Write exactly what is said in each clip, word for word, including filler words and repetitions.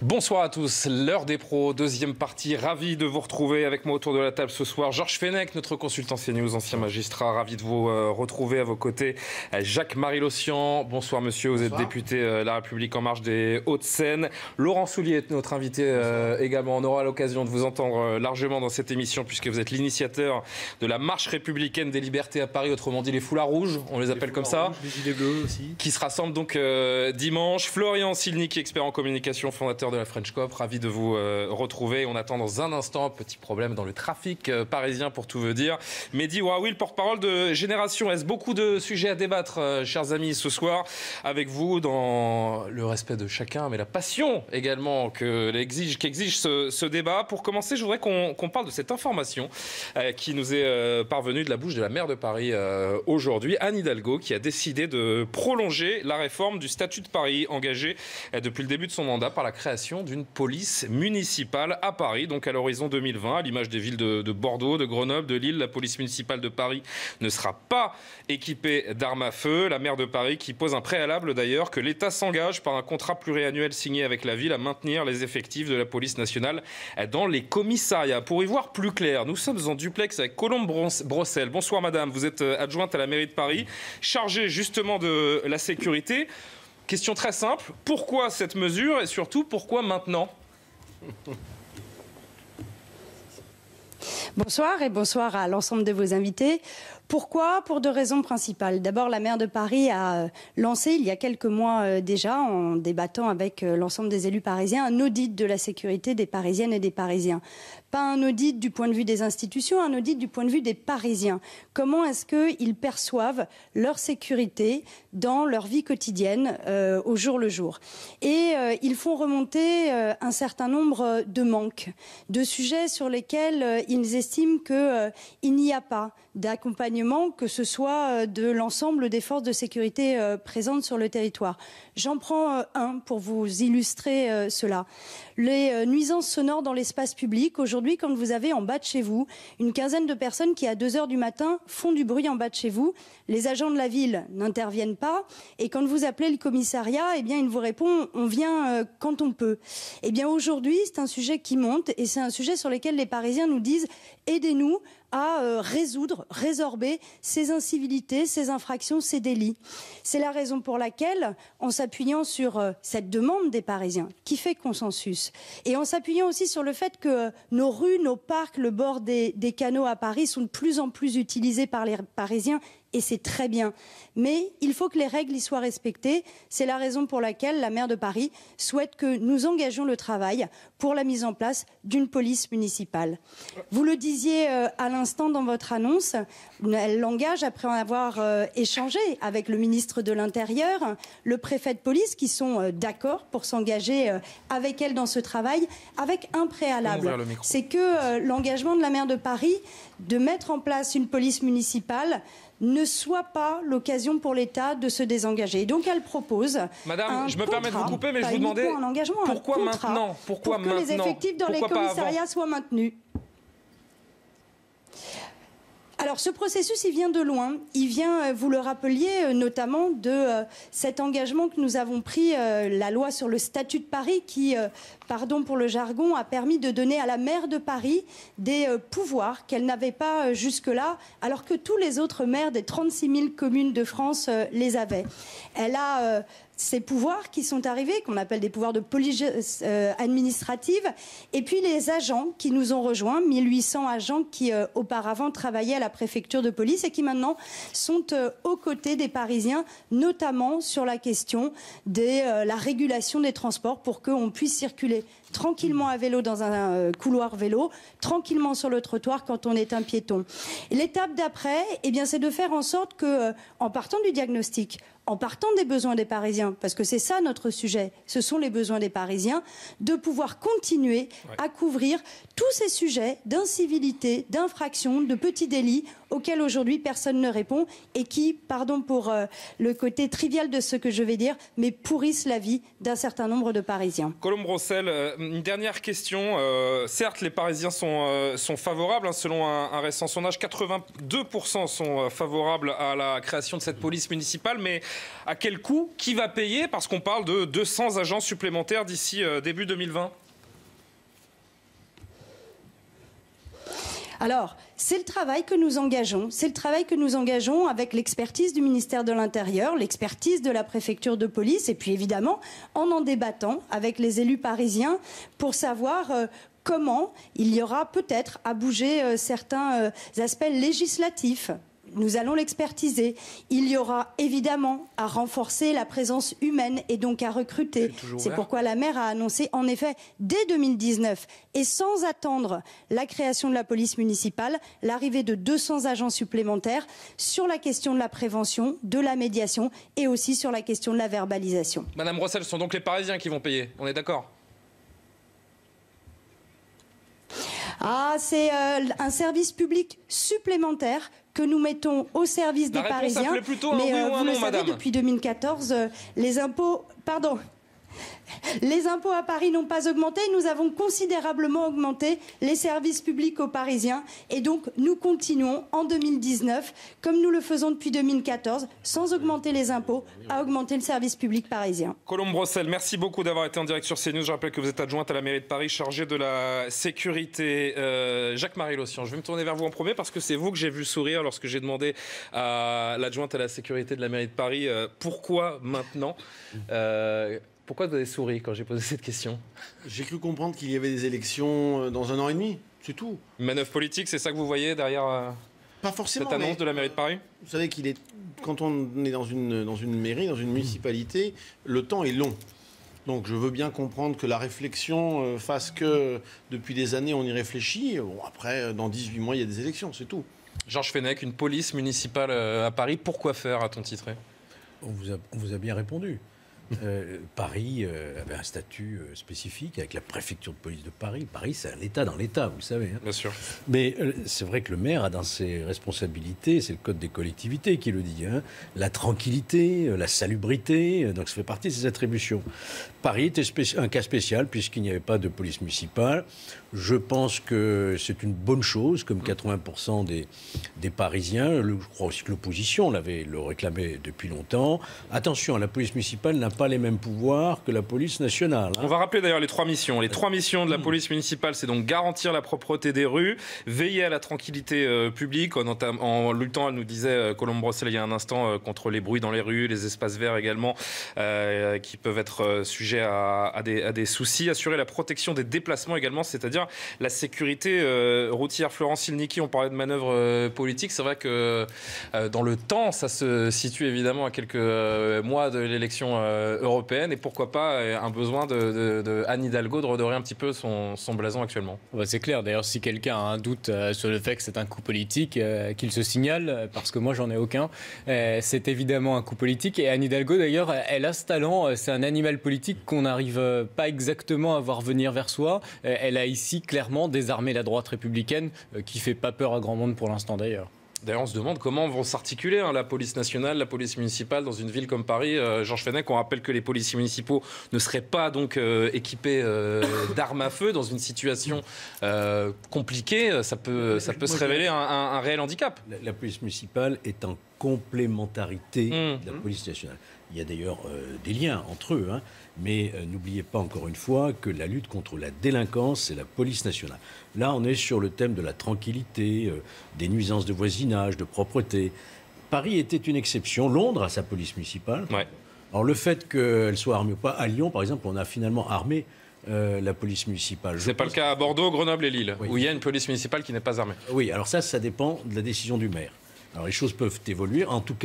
Bonsoir à tous, l'heure des pros, deuxième partie, ravi de vous retrouver avec moi autour de la table ce soir. Georges Fenech, notre consultant CNews, ancien magistrat, ravi de vous euh, retrouver à vos côtés. Jacques-Marie Lossian, bonsoir monsieur, vous bonsoir. êtes député euh, La République En Marche des Hauts-de-Seine. Laurent Soulier est notre invité euh, également, on aura l'occasion de vous entendre euh, largement dans cette émission puisque vous êtes l'initiateur de la marche républicaine des libertés à Paris, autrement dit les foulards rouges, on les appelle les comme ça, rouges, les gilets bleus aussi. Qui se rassemblent donc euh, dimanche. Florian Silnik, expert en communication, fondateur de la French Coop, ravi de vous euh, retrouver. On attend dans un instant un petit problème dans le trafic euh, parisien pour tout vous dire. Mehdi Ouaoui, porte-parole de Génération S. Beaucoup de sujets à débattre, euh, chers amis, ce soir avec vous dans le respect de chacun, mais la passion également que l'exige, qu'exige ce, ce débat. Pour commencer, je voudrais qu'on qu'on parle de cette information euh, qui nous est euh, parvenue de la bouche de la maire de Paris euh, aujourd'hui, Anne Hidalgo, qui a décidé de prolonger la réforme du statut de Paris engagée euh, depuis le début de son mandat par la création d'une police municipale à Paris, donc à l'horizon deux mille vingt, à l'image des villes de, de Bordeaux, de Grenoble, de Lille. La police municipale de Paris ne sera pas équipée d'armes à feu. La maire de Paris qui pose un préalable d'ailleurs, que l'État s'engage par un contrat pluriannuel signé avec la ville à maintenir les effectifs de la police nationale dans les commissariats. Pour y voir plus clair, nous sommes en duplex avec Colombe Brossel. Bonsoir madame, vous êtes adjointe à la mairie de Paris, chargée justement de la sécurité. Question très simple, pourquoi cette mesure et surtout pourquoi maintenant ? Bonsoir et bonsoir à l'ensemble de vos invités. Pourquoi ? Pour deux raisons principales. D'abord, la maire de Paris a lancé il y a quelques mois déjà, en débattant avec l'ensemble des élus parisiens, un audit de la sécurité des Parisiennes et des Parisiens. Pas un audit du point de vue des institutions, un audit du point de vue des Parisiens. Comment est-ce qu'ils perçoivent leur sécurité dans leur vie quotidienne euh, au jour le jour. Et euh, ils font remonter euh, un certain nombre de manques, de sujets sur lesquels euh, ils estiment qu'il euh, n'y a pas d'accompagnement, que ce soit de l'ensemble des forces de sécurité euh, présentes sur le territoire. J'en prends euh, un pour vous illustrer euh, cela. Les euh, nuisances sonores dans l'espace public. Aujourd'hui, quand vous avez en bas de chez vous une quinzaine de personnes qui, à deux heures du matin, font du bruit en bas de chez vous, les agents de la ville n'interviennent pas. Et quand vous appelez le commissariat, eh bien, il vous répond « on vient euh, quand on peut ». Eh bien, aujourd'hui, c'est un sujet qui monte et c'est un sujet sur lequel les Parisiens nous disent « aidez-nous ». à euh, résoudre, résorber ces incivilités, ces infractions, ces délits. C'est la raison pour laquelle, en s'appuyant sur euh, cette demande des Parisiens, qui fait consensus, et en s'appuyant aussi sur le fait que euh, nos rues, nos parcs, le bord des, des canaux à Paris sont de plus en plus utilisés par les Parisiens, et c'est très bien. Mais il faut que les règles y soient respectées. C'est la raison pour laquelle la maire de Paris souhaite que nous engagions le travail pour la mise en place d'une police municipale. Vous le disiez euh, à l'instant dans votre annonce, elle l'engage après en avoir euh, échangé avec le ministre de l'Intérieur, le préfet de police, qui sont euh, d'accord pour s'engager euh, avec elle dans ce travail, avec un préalable. C'est que euh, l'engagement de la maire de Paris de mettre en place une police municipale ne soit pas l'occasion pour l'État de se désengager. Et donc elle propose Madame, un je me contrat, permets de vous couper, mais je vous demandais demandais pourquoi maintenant, pourquoi pour que maintenant, les effectifs dans les commissariats soient maintenus. Alors ce processus, il vient de loin. Il vient, vous le rappeliez, notamment de euh, cet engagement que nous avons pris, euh, la loi sur le statut de Paris, qui, euh, pardon pour le jargon, a permis de donner à la maire de Paris des euh, pouvoirs qu'elle n'avait pas euh, jusque-là, alors que tous les autres maires des trente-six mille communes de France euh, les avaient. Elle a euh, ces pouvoirs qui sont arrivés, qu'on appelle des pouvoirs de police euh, administrative, et puis les agents qui nous ont rejoints, mille huit cents agents qui euh, auparavant travaillaient à la préfecture de police et qui maintenant sont euh, aux côtés des Parisiens, notamment sur la question de euh, la régulation des transports pour qu'on puisse circuler tranquillement à vélo dans un euh, couloir vélo, tranquillement sur le trottoir quand on est un piéton. L'étape d'après, eh bien, c'est de faire en sorte que, euh, en partant du diagnostic, en partant des besoins des Parisiens, parce que c'est ça notre sujet, ce sont les besoins des Parisiens, de pouvoir continuer ouais. à couvrir tous ces sujets d'incivilité, d'infraction, de petits délits auxquelles aujourd'hui personne ne répond et qui, pardon pour euh, le côté trivial de ce que je vais dire, mais pourrissent la vie d'un certain nombre de Parisiens. Colombe Brossel, euh, une dernière question. Euh, certes, les Parisiens sont, euh, sont favorables, hein, selon un, un récent sondage, quatre-vingt-deux pour cent sont favorables à la création de cette police municipale, mais à quel coût? Qui va payer? Parce qu'on parle de deux cents agents supplémentaires d'ici euh, début deux mille vingt. Alors, c'est le travail que nous engageons. C'est le travail que nous engageons avec l'expertise du ministère de l'Intérieur, l'expertise de la préfecture de police, et puis évidemment, en en débattant avec les élus parisiens pour savoir euh, comment il y aura peut-être à bouger euh, certains euh, aspects législatifs. Nous allons l'expertiser. Il y aura évidemment à renforcer la présence humaine et donc à recruter. C'est pourquoi la maire a annoncé en effet dès deux mille dix-neuf et sans attendre la création de la police municipale, l'arrivée de deux cents agents supplémentaires sur la question de la prévention, de la médiation et aussi sur la question de la verbalisation. Madame Brossel, ce sont donc les Parisiens qui vont payer, on est d'accord? Ah, c'est euh, un service public supplémentaire que nous mettons au service des Parisiens. Plutôt mais un oui euh, ou un vous non, le savez, madame. Depuis deux mille quatorze, euh, les impôts... Pardon. Les impôts à Paris n'ont pas augmenté. Nous avons considérablement augmenté les services publics aux Parisiens. Et donc, nous continuons en deux mille dix-neuf, comme nous le faisons depuis deux mille quatorze, sans augmenter les impôts, à augmenter le service public parisien. Colombe Brossel, merci beaucoup d'avoir été en direct sur CNews. Je rappelle que vous êtes adjointe à la mairie de Paris, chargée de la sécurité. Euh, Jacques-Marie Lossian, je vais me tourner vers vous en premier parce que c'est vous que j'ai vu sourire lorsque j'ai demandé à l'adjointe à la sécurité de la mairie de Paris euh, pourquoi maintenant euh, Pourquoi vous avez souri quand j'ai posé cette question? J'ai cru comprendre qu'il y avait des élections dans un an et demi, c'est tout. Une manœuvre politique, c'est ça que vous voyez derrière euh, Pas forcément, cette annonce de la mairie de Paris? Vous savez qu'il est, quand on est dans une, dans une mairie, dans une municipalité, le temps est long. Donc je veux bien comprendre que la réflexion fasse que depuis des années on y réfléchit. Bon, après, dans dix-huit mois, il y a des élections, c'est tout. Georges Fenech, une police municipale à Paris, pourquoi faire, a-t-on titré? On vous a, on vous a bien répondu. Euh, Paris euh, avait un statut euh, spécifique avec la préfecture de police de Paris. Paris, c'est un État dans l'État, vous le savez. Hein. Bien sûr. Mais euh, c'est vrai que le maire a dans ses responsabilités, c'est le code des collectivités qui le dit, hein, la tranquillité, euh, la salubrité, euh, donc ça fait partie de ses attributions. Paris était un cas spécial puisqu'il n'y avait pas de police municipale. Je pense que c'est une bonne chose, comme quatre-vingts pour cent des, des Parisiens. Le, je crois aussi que l'opposition l'avait le réclamait depuis longtemps. Attention, la police municipale n'a pas les mêmes pouvoirs que la police nationale. Hein. On va rappeler d'ailleurs les trois missions. Les trois missions de la police municipale, c'est donc garantir la propreté des rues, veiller à la tranquillité euh, publique, en, en luttant, elle nous disait euh, Colombe Brossel il y a un instant, euh, contre les bruits dans les rues, les espaces verts également, euh, qui peuvent être euh, sujets à, à, des, à des soucis. Assurer la protection des déplacements également, c'est-à-dire la sécurité euh, routière. Florence Silnicki, on parlait de manœuvres euh, politiques. C'est vrai que euh, dans le temps, ça se situe évidemment à quelques euh, mois de l'élection euh, européenne. Et pourquoi pas euh, un besoin de, de, de Anne Hidalgo de redorer un petit peu son, son blason actuellement. Bah, c'est clair. D'ailleurs, si quelqu'un a un doute euh, sur le fait que c'est un coup politique, euh, qu'il se signale, parce que moi, j'en ai aucun. Euh, c'est évidemment un coup politique. Et Anne Hidalgo, d'ailleurs, elle a ce talent. C'est un animal politique qu'on n'arrive pas exactement à voir venir vers soi. Euh, elle a ici clairement désarmer la droite républicaine, euh, qui fait pas peur à grand monde pour l'instant d'ailleurs. D'ailleurs, on se demande comment vont s'articuler hein, la police nationale, la police municipale dans une ville comme Paris. Euh, Georges Fenech, on rappelle que les policiers municipaux ne seraient pas donc euh, équipés euh, d'armes à feu dans une situation euh, compliquée. Ça peut, ça peut se révéler un, un, un réel handicap. La, la police municipale est en complémentarité mmh. de la police nationale. Il y a d'ailleurs euh, des liens entre eux, hein, mais euh, n'oubliez pas encore une fois que la lutte contre la délinquance, c'est la police nationale. Là, on est sur le thème de la tranquillité, euh, des nuisances de voisinage, de propreté. Paris était une exception. Londres a sa police municipale. Ouais. Alors le fait qu'elle soit armée ou pas, à Lyon, par exemple, on a finalement armé euh, la police municipale. C'est pas le cas à Bordeaux, Grenoble et Lille, oui. où il y a une police municipale qui n'est pas armée. Oui, alors ça, ça dépend de la décision du maire. Alors les choses peuvent évoluer. En tout cas,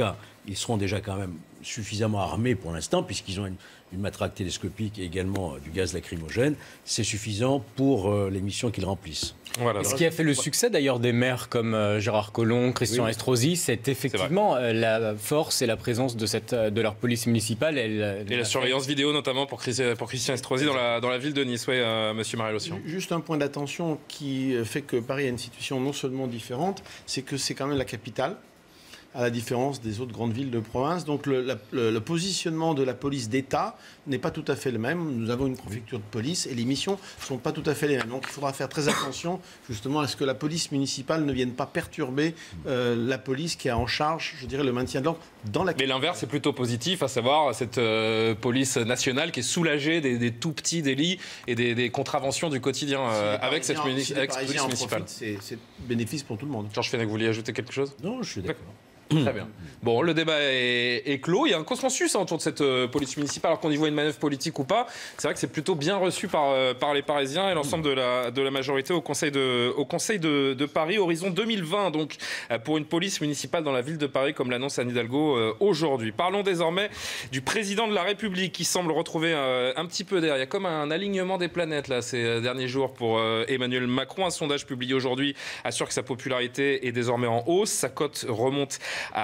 ils seront déjà quand même suffisamment armés pour l'instant, puisqu'ils ont une, une matraque télescopique et également euh, du gaz lacrymogène. C'est suffisant pour euh, les missions qu'ils remplissent. Voilà. Ce qui a fait le succès d'ailleurs des maires comme euh, Gérard Collomb, Christian oui, Estrosi, c'est effectivement euh, la force et la présence de, cette, de leur police municipale. Elle, et la surveillance fait... vidéo notamment pour, Chris, pour Christian Estrosi dans la, dans la ville de Nice. Oui, euh, monsieur Marie-Lossian. Juste un point d'attention qui fait que Paris a une situation non seulement différente, c'est que c'est quand même la capitale, à la différence des autres grandes villes de province. Donc le, la, le, le positionnement de la police d'État n'est pas tout à fait le même. Nous avons une préfecture de police et les missions ne sont pas tout à fait les mêmes. Donc il faudra faire très attention justement à ce que la police municipale ne vienne pas perturber euh, la police qui a en charge, je dirais, le maintien de l'ordre dans la capitale. Mais l'inverse est plutôt positif, à savoir cette euh, police nationale qui est soulagée des, des tout petits délits et des, des contraventions du quotidien euh, avec cette muni si avec police municipale. C'est bénéfice pour tout le monde. Georges Fenech, vous vouliez ajouter quelque chose? Non, je suis d'accord. Très bien. Bon, le débat est, est clos. Il y a un consensus hein, autour de cette euh, police municipale, alors qu'on y voit une manœuvre politique ou pas. C'est vrai que c'est plutôt bien reçu par, euh, par les Parisiens et l'ensemble de la, de la majorité au Conseil de, au conseil de, de Paris. Horizon deux mille vingt, donc, euh, pour une police municipale dans la ville de Paris, comme l'annonce Anne Hidalgo euh, aujourd'hui. Parlons désormais du président de la République qui semble retrouver euh, un petit peu d'air. Il y a comme un alignement des planètes là, ces derniers jours pour euh, Emmanuel Macron. Un sondage publié aujourd'hui assure que sa popularité est désormais en hausse. Sa cote remonte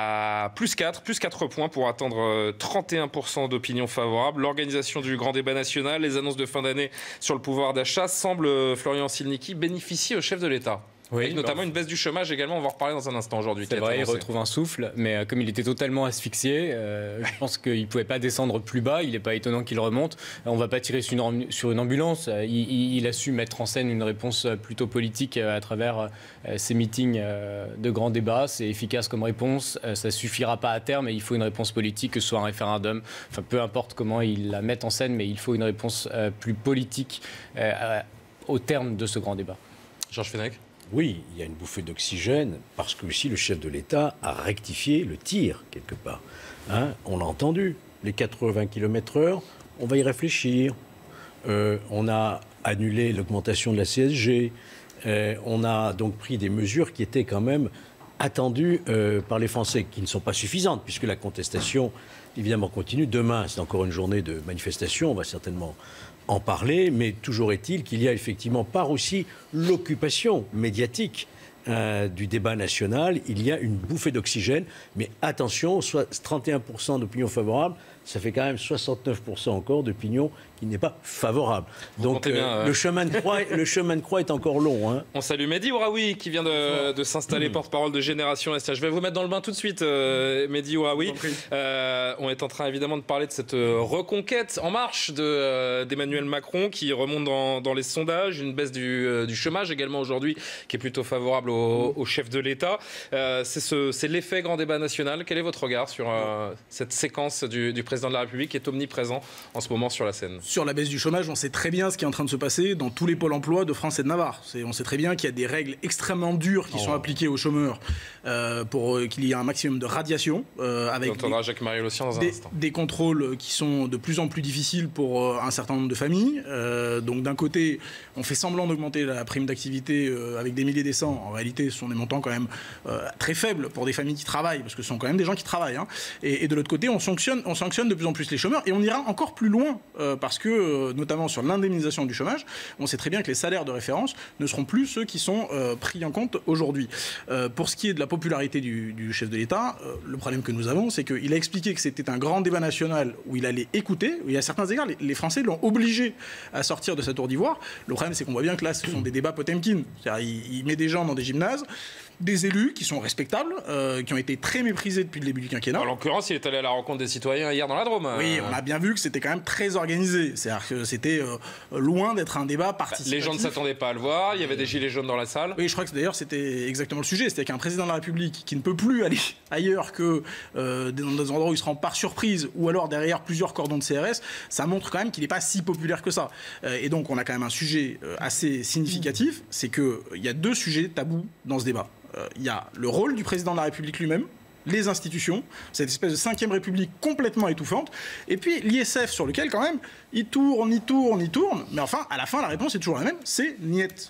à plus quatre, plus quatre points pour atteindre trente et un pour cent d'opinion favorable. L'organisation du grand débat national, les annonces de fin d'année sur le pouvoir d'achat semblent, Florian Silnicki, bénéficier au chef de l'État. Oui, avec notamment bah, une baisse du chômage également, on va en reparler dans un instant aujourd'hui. C'est vrai, il retrouve un souffle, mais euh, comme il était totalement asphyxié, euh, je pense qu'il ne pouvait pas descendre plus bas, il n'est pas étonnant qu'il remonte. On ne va pas tirer sur une, sur une ambulance, il, il, il a su mettre en scène une réponse plutôt politique à travers euh, ces meetings euh, de grands débats. C'est efficace comme réponse, euh, ça ne suffira pas à terme, mais il faut une réponse politique, que ce soit un référendum, enfin peu importe comment il la met en scène, mais il faut une réponse euh, plus politique euh, au terme de ce grand débat. Georges Fenech. Oui, il y a une bouffée d'oxygène parce que aussi le chef de l'État a rectifié le tir quelque part. Hein, on l'a entendu, les quatre-vingts kilomètres heure, on va y réfléchir. Euh, on a annulé l'augmentation de la C S G. Euh, on a donc pris des mesures qui étaient quand même attendues euh, par les Français, qui ne sont pas suffisantes puisque la contestation évidemment continue. Demain, c'est encore une journée de manifestation, on va certainement en parler, mais toujours est-il qu'il y a effectivement par aussi l'occupation médiatique euh, du débat national, il y a une bouffée d'oxygène, mais attention, soit trente et un pour cent d'opinion favorable, ça fait quand même soixante-neuf pour cent encore d'opinion qui n'est pas favorable. Donc euh, bien, euh... le, chemin de croix, le chemin de croix est encore long. Hein. On salue Mehdi Ouraoui qui vient de, de s'installer mmh. porte-parole de Génération S. Je vais vous mettre dans le bain tout de suite, euh, Mehdi Ouraoui. Euh, on est en train évidemment de parler de cette reconquête en marche de, euh, d'Emmanuel Macron qui remonte dans, dans les sondages, une baisse du, euh, du chômage également aujourd'hui qui est plutôt favorable au, au chef de l'État. Euh, c'est, ce, c'est l'effet grand débat national. Quel est votre regard sur euh, cette séquence du, du président de la République qui est omniprésent en ce moment sur la scène? Sur la baisse du chômage, on sait très bien ce qui est en train de se passer dans tous les pôles emploi de France et de Navarre. C'est, on sait très bien qu'il y a des règles extrêmement dures qui oh. sont appliquées aux chômeurs euh, pour euh, qu'il y ait un maximum de radiation. Euh, avec on entendra Jacques Marie-Lossian dans un des, instant. Des contrôles qui sont de plus en plus difficiles pour euh, un certain nombre de familles. Euh, donc d'un côté, on fait semblant d'augmenter la prime d'activité euh, avec des milliers des cents. En réalité, ce sont des montants quand même euh, très faibles pour des familles qui travaillent, parce que ce sont quand même des gens qui travaillent. Hein. Et, et de l'autre côté, on sanctionne, on sanctionne de plus en plus les chômeurs. Et on ira encore plus loin, euh, parce que, euh, notamment sur l'indemnisation du chômage, on sait très bien que les salaires de référence ne seront plus ceux qui sont euh, pris en compte aujourd'hui. Euh, pour ce qui est de la popularité du, du chef de l'État, euh, le problème que nous avons, c'est qu'il a expliqué que c'était un grand débat national où il allait écouter, où il y a certains égards, les, les Français l'ont obligé à sortir de sa tour d'ivoire. Le problème, c'est qu'on voit bien que là, ce sont des débats Potemkin. C'est-à-dire, il, il met des gens dans des gymnases, des élus qui sont respectables, euh, qui ont été très méprisés depuis le début du quinquennat. En l'occurrence, il est allé à la rencontre des citoyens hier dans la Drôme. Oui, on a bien vu que c'était quand même très organisé. C'est-à-dire que c'était euh, loin d'être un débat participatif. Les gens ne s'attendaient pas à le voir, il y avait des gilets jaunes dans la salle. Oui, je crois que d'ailleurs c'était exactement le sujet. C'était qu'un président de la République qui ne peut plus aller ailleurs que euh, dans des endroits où il se rend par surprise ou alors derrière plusieurs cordons de C R S, ça montre quand même qu'il n'est pas si populaire que ça. Euh, et donc on a quand même un sujet euh, assez significatif, c'est qu'il y a deux sujets tabous dans ce débat. Il y a le rôle du président de la République lui-même, les institutions, cette espèce de cinquième République complètement étouffante, et puis l'I S F sur lequel quand même il tourne, il tourne, il tourne, mais enfin à la fin la réponse est toujours la même, c'est niet.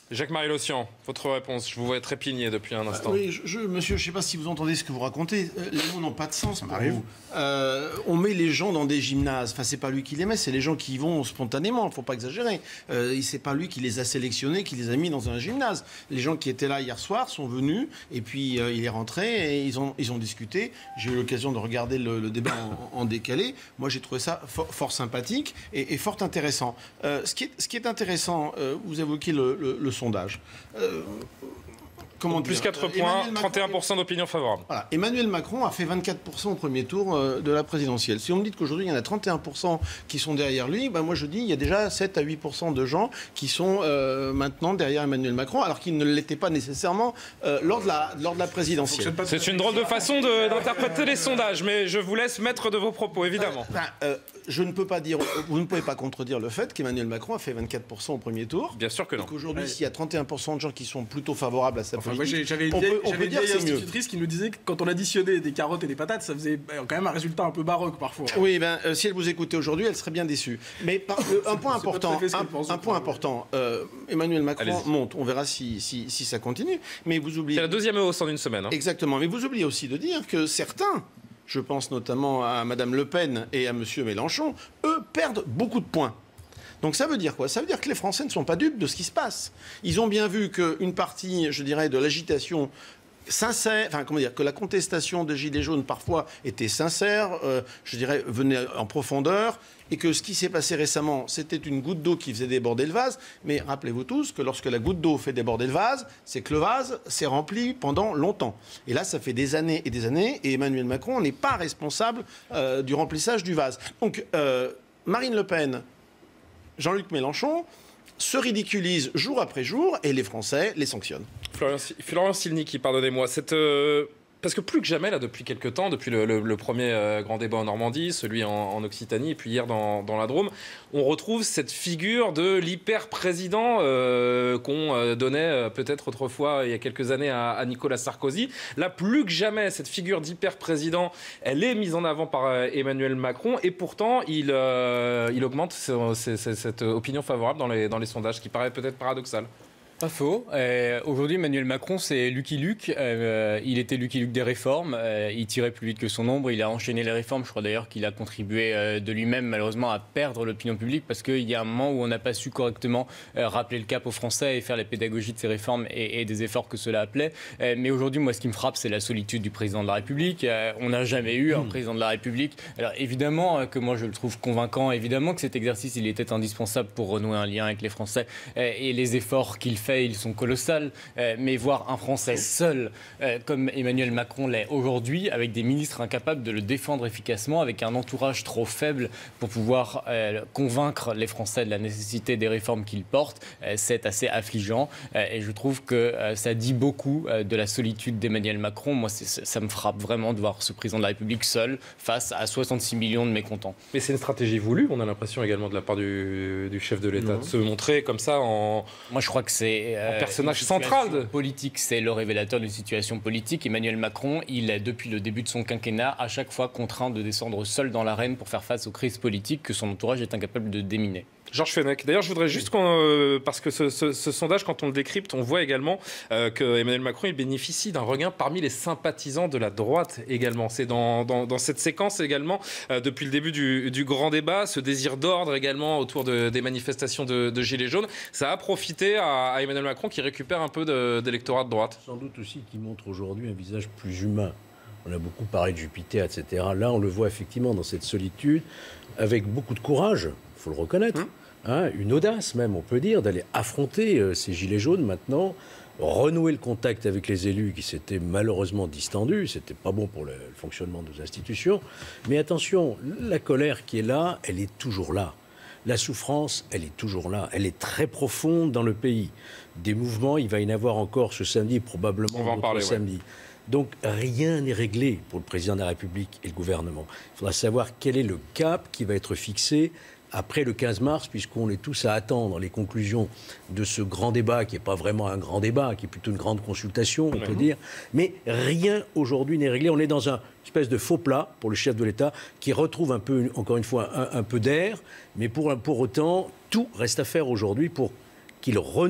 Jacques-Marie Lossian, votre réponse. Je vous vois trépigner depuis un instant. Euh, oui, je, je, monsieur, je ne sais pas si vous entendez ce que vous racontez. Euh, les mots n'ont pas de sens pour vous. Euh, on met les gens dans des gymnases. Enfin, c'est pas lui qui les met, c'est les gens qui y vont spontanément. Il ne faut pas exagérer. Euh, c'est pas lui qui les a sélectionnés, qui les a mis dans un gymnase. Les gens qui étaient là hier soir sont venus et puis euh, il est rentré et ils ont, ils ont discuté. J'ai eu l'occasion de regarder le, le débat en, en décalé. Moi, j'ai trouvé ça fort, fort sympathique et, et fort intéressant. Euh, ce, qui est, ce qui est intéressant, euh, vous évoquez le, le, le sondage. Euh, comment Plus dire, quatre euh, points, Macron, trente et un pour cent d'opinion favorable. Voilà. Emmanuel Macron a fait vingt-quatre pour cent au premier tour euh, de la présidentielle. Si on me dit qu'aujourd'hui, il y en a trente et un pour cent qui sont derrière lui, ben moi je dis il y a déjà sept à huit pour cent de gens qui sont euh, maintenant derrière Emmanuel Macron, alors qu'ils ne l'étaient pas nécessairement euh, lors, de la, lors de la présidentielle. C'est une drôle de façon de, d'interpréter les sondages, mais je vous laisse maître de vos propos, évidemment. Euh, ben, euh, je ne peux pas dire, vous ne pouvez pas contredire le fait qu'Emmanuel Macron a fait vingt-quatre pour cent au premier tour. Bien sûr que non. Qu'aujourd'hui, Ouais. s'il y a trente et un pour cent de gens qui sont plutôt favorables à sa Enfin, moi, politique, j'ai- j'avais une on vieille, peut, on j'avais peut une dire que vieille c'est mieux. institutrice qui nous disait que quand on additionnait des carottes et des patates, ça faisait euh, quand même un résultat un peu baroque parfois. Oui, ben, euh, si elle vous écoutait aujourd'hui, elle serait bien déçue. Mais par- euh, un point c'est pas tout important, à fait ce un, qu'elle pense, un je point crois. important. euh, Emmanuel Macron Allez-y. monte. On verra si, si, si ça continue. Mais vous oubliez. C'est la deuxième hausse en une semaine. hein. Exactement. Mais vous oubliez aussi de dire que certains, je pense notamment à Madame Le Pen et à Monsieur Mélenchon, eux perdent beaucoup de points. Donc ça veut dire quoi? Ça veut dire que les Français ne sont pas dupes de ce qui se passe. Ils ont bien vu qu'une partie, je dirais, de l'agitation sincère, enfin comment dire, que la contestation des Gilets jaunes parfois était sincère, euh, je dirais, venait en profondeur, et que ce qui s'est passé récemment, c'était une goutte d'eau qui faisait déborder le vase. Mais rappelez-vous tous que lorsque la goutte d'eau fait déborder le vase, c'est que le vase s'est rempli pendant longtemps. Et là, ça fait des années et des années, et Emmanuel Macron n'est pas responsable euh, du remplissage du vase. Donc, euh, Marine Le Pen, Jean-Luc Mélenchon se ridiculisent jour après jour et les Français les sanctionnent. Florian, Florian Silnicki, pardonnez-moi. Cette, euh, parce que plus que jamais, là, depuis quelques temps, depuis le, le- le premier euh, grand débat en Normandie, celui en, en Occitanie, et puis hier dans, dans la Drôme, on retrouve cette figure de l'hyper-président euh, qu'on euh, donnait euh, peut-être autrefois, il y a quelques années, à, à Nicolas Sarkozy. Là, plus que jamais, cette figure d'hyper-président, elle est mise en avant par euh, Emmanuel Macron, et pourtant, il, euh, il augmente ce- ce- ce- cette opinion favorable dans les, dans les sondages, ce qui paraît peut-être paradoxal. Pas faux. Euh, Aujourd'hui, Emmanuel Macron, c'est Lucky Luke. Euh, il était Lucky Luke des réformes. Euh, il tirait plus vite que son ombre. Il a enchaîné les réformes. Je crois d'ailleurs qu'il a contribué euh, de lui-même, malheureusement, à perdre l'opinion publique parce qu'il y a un moment où on n'a pas su correctement euh, rappeler le cap aux Français et faire la pédagogie de ces réformes et, et des efforts que cela appelait. Euh, mais aujourd'hui, moi, ce qui me frappe, c'est la solitude du président de la République. Euh, on n'a jamais eu un président de la République. Alors, évidemment euh, que moi, je le trouve convaincant. Évidemment que cet exercice, il était indispensable pour renouer un lien avec les Français. Euh, et les efforts qu'il fait, ils sont colossales, euh, mais voir un Français seul, euh, comme Emmanuel Macron l'est aujourd'hui, avec des ministres incapables de le défendre efficacement, avec un entourage trop faible pour pouvoir euh, convaincre les Français de la nécessité des réformes qu'il porte, euh, c'est assez affligeant. Euh, et je trouve que euh, ça dit beaucoup euh, de la solitude d'Emmanuel Macron. Moi, c'est, ça me frappe vraiment de voir ce président de la République seul face à soixante-six millions de mécontents. Mais c'est une stratégie voulue, on a l'impression également de la part du, du chef de l'État, de se montrer comme ça en... Moi, je crois que c'est euh, personnage une central situation de- politique. C'est le révélateur d'une situation politique. Emmanuel Macron, il est depuis le début de son quinquennat à chaque fois contraint de descendre seul dans l'arène pour faire face aux crises politiques que son entourage est incapable de déminer. Georges Fenech. D'ailleurs, je voudrais juste qu'on... euh, parce que ce, ce- ce sondage, quand on le décrypte, on voit également euh, que Emmanuel Macron, il bénéficie d'un regain parmi les sympathisants de la droite également. C'est dans, dans, dans cette séquence également, euh, depuis le début du, du grand débat, ce désir d'ordre également autour de, des manifestations de, de Gilets jaunes, ça a profité à, à Emmanuel Macron qui récupère un peu de- d'électorat de droite. Sans doute aussi qu'il montre aujourd'hui un visage plus humain. On a beaucoup parlé de Jupiter, et cetera. Là, on le voit effectivement dans cette solitude, avec beaucoup de courage, il faut le reconnaître. Hein, une audace même, on peut dire, d'aller affronter euh, ces gilets jaunes maintenant, renouer le contact avec les élus qui s'étaient malheureusement distendus. C'était pas bon pour le, le fonctionnement de nos institutions. Mais attention, la colère qui est là, elle est toujours là. La souffrance, elle est toujours là. Elle est très profonde dans le pays. Des mouvements, il va y en avoir encore ce samedi, probablement On va en d'autres parler, ouais. samedis. Donc rien n'est réglé pour le président de la République et le gouvernement. Il faudra savoir quel est le cap qui va être fixé après le quinze mars, puisqu'on est tous à attendre les conclusions de ce grand débat, qui n'est pas vraiment un grand débat, qui est plutôt une grande consultation, on peut dire. Mais rien aujourd'hui n'est réglé. On est dans un espèce de faux plat pour le chef de l'État, qui retrouve un peu, encore une fois, un, un peu d'air. Mais pour, pour autant, tout reste à faire aujourd'hui pour qu'il renoue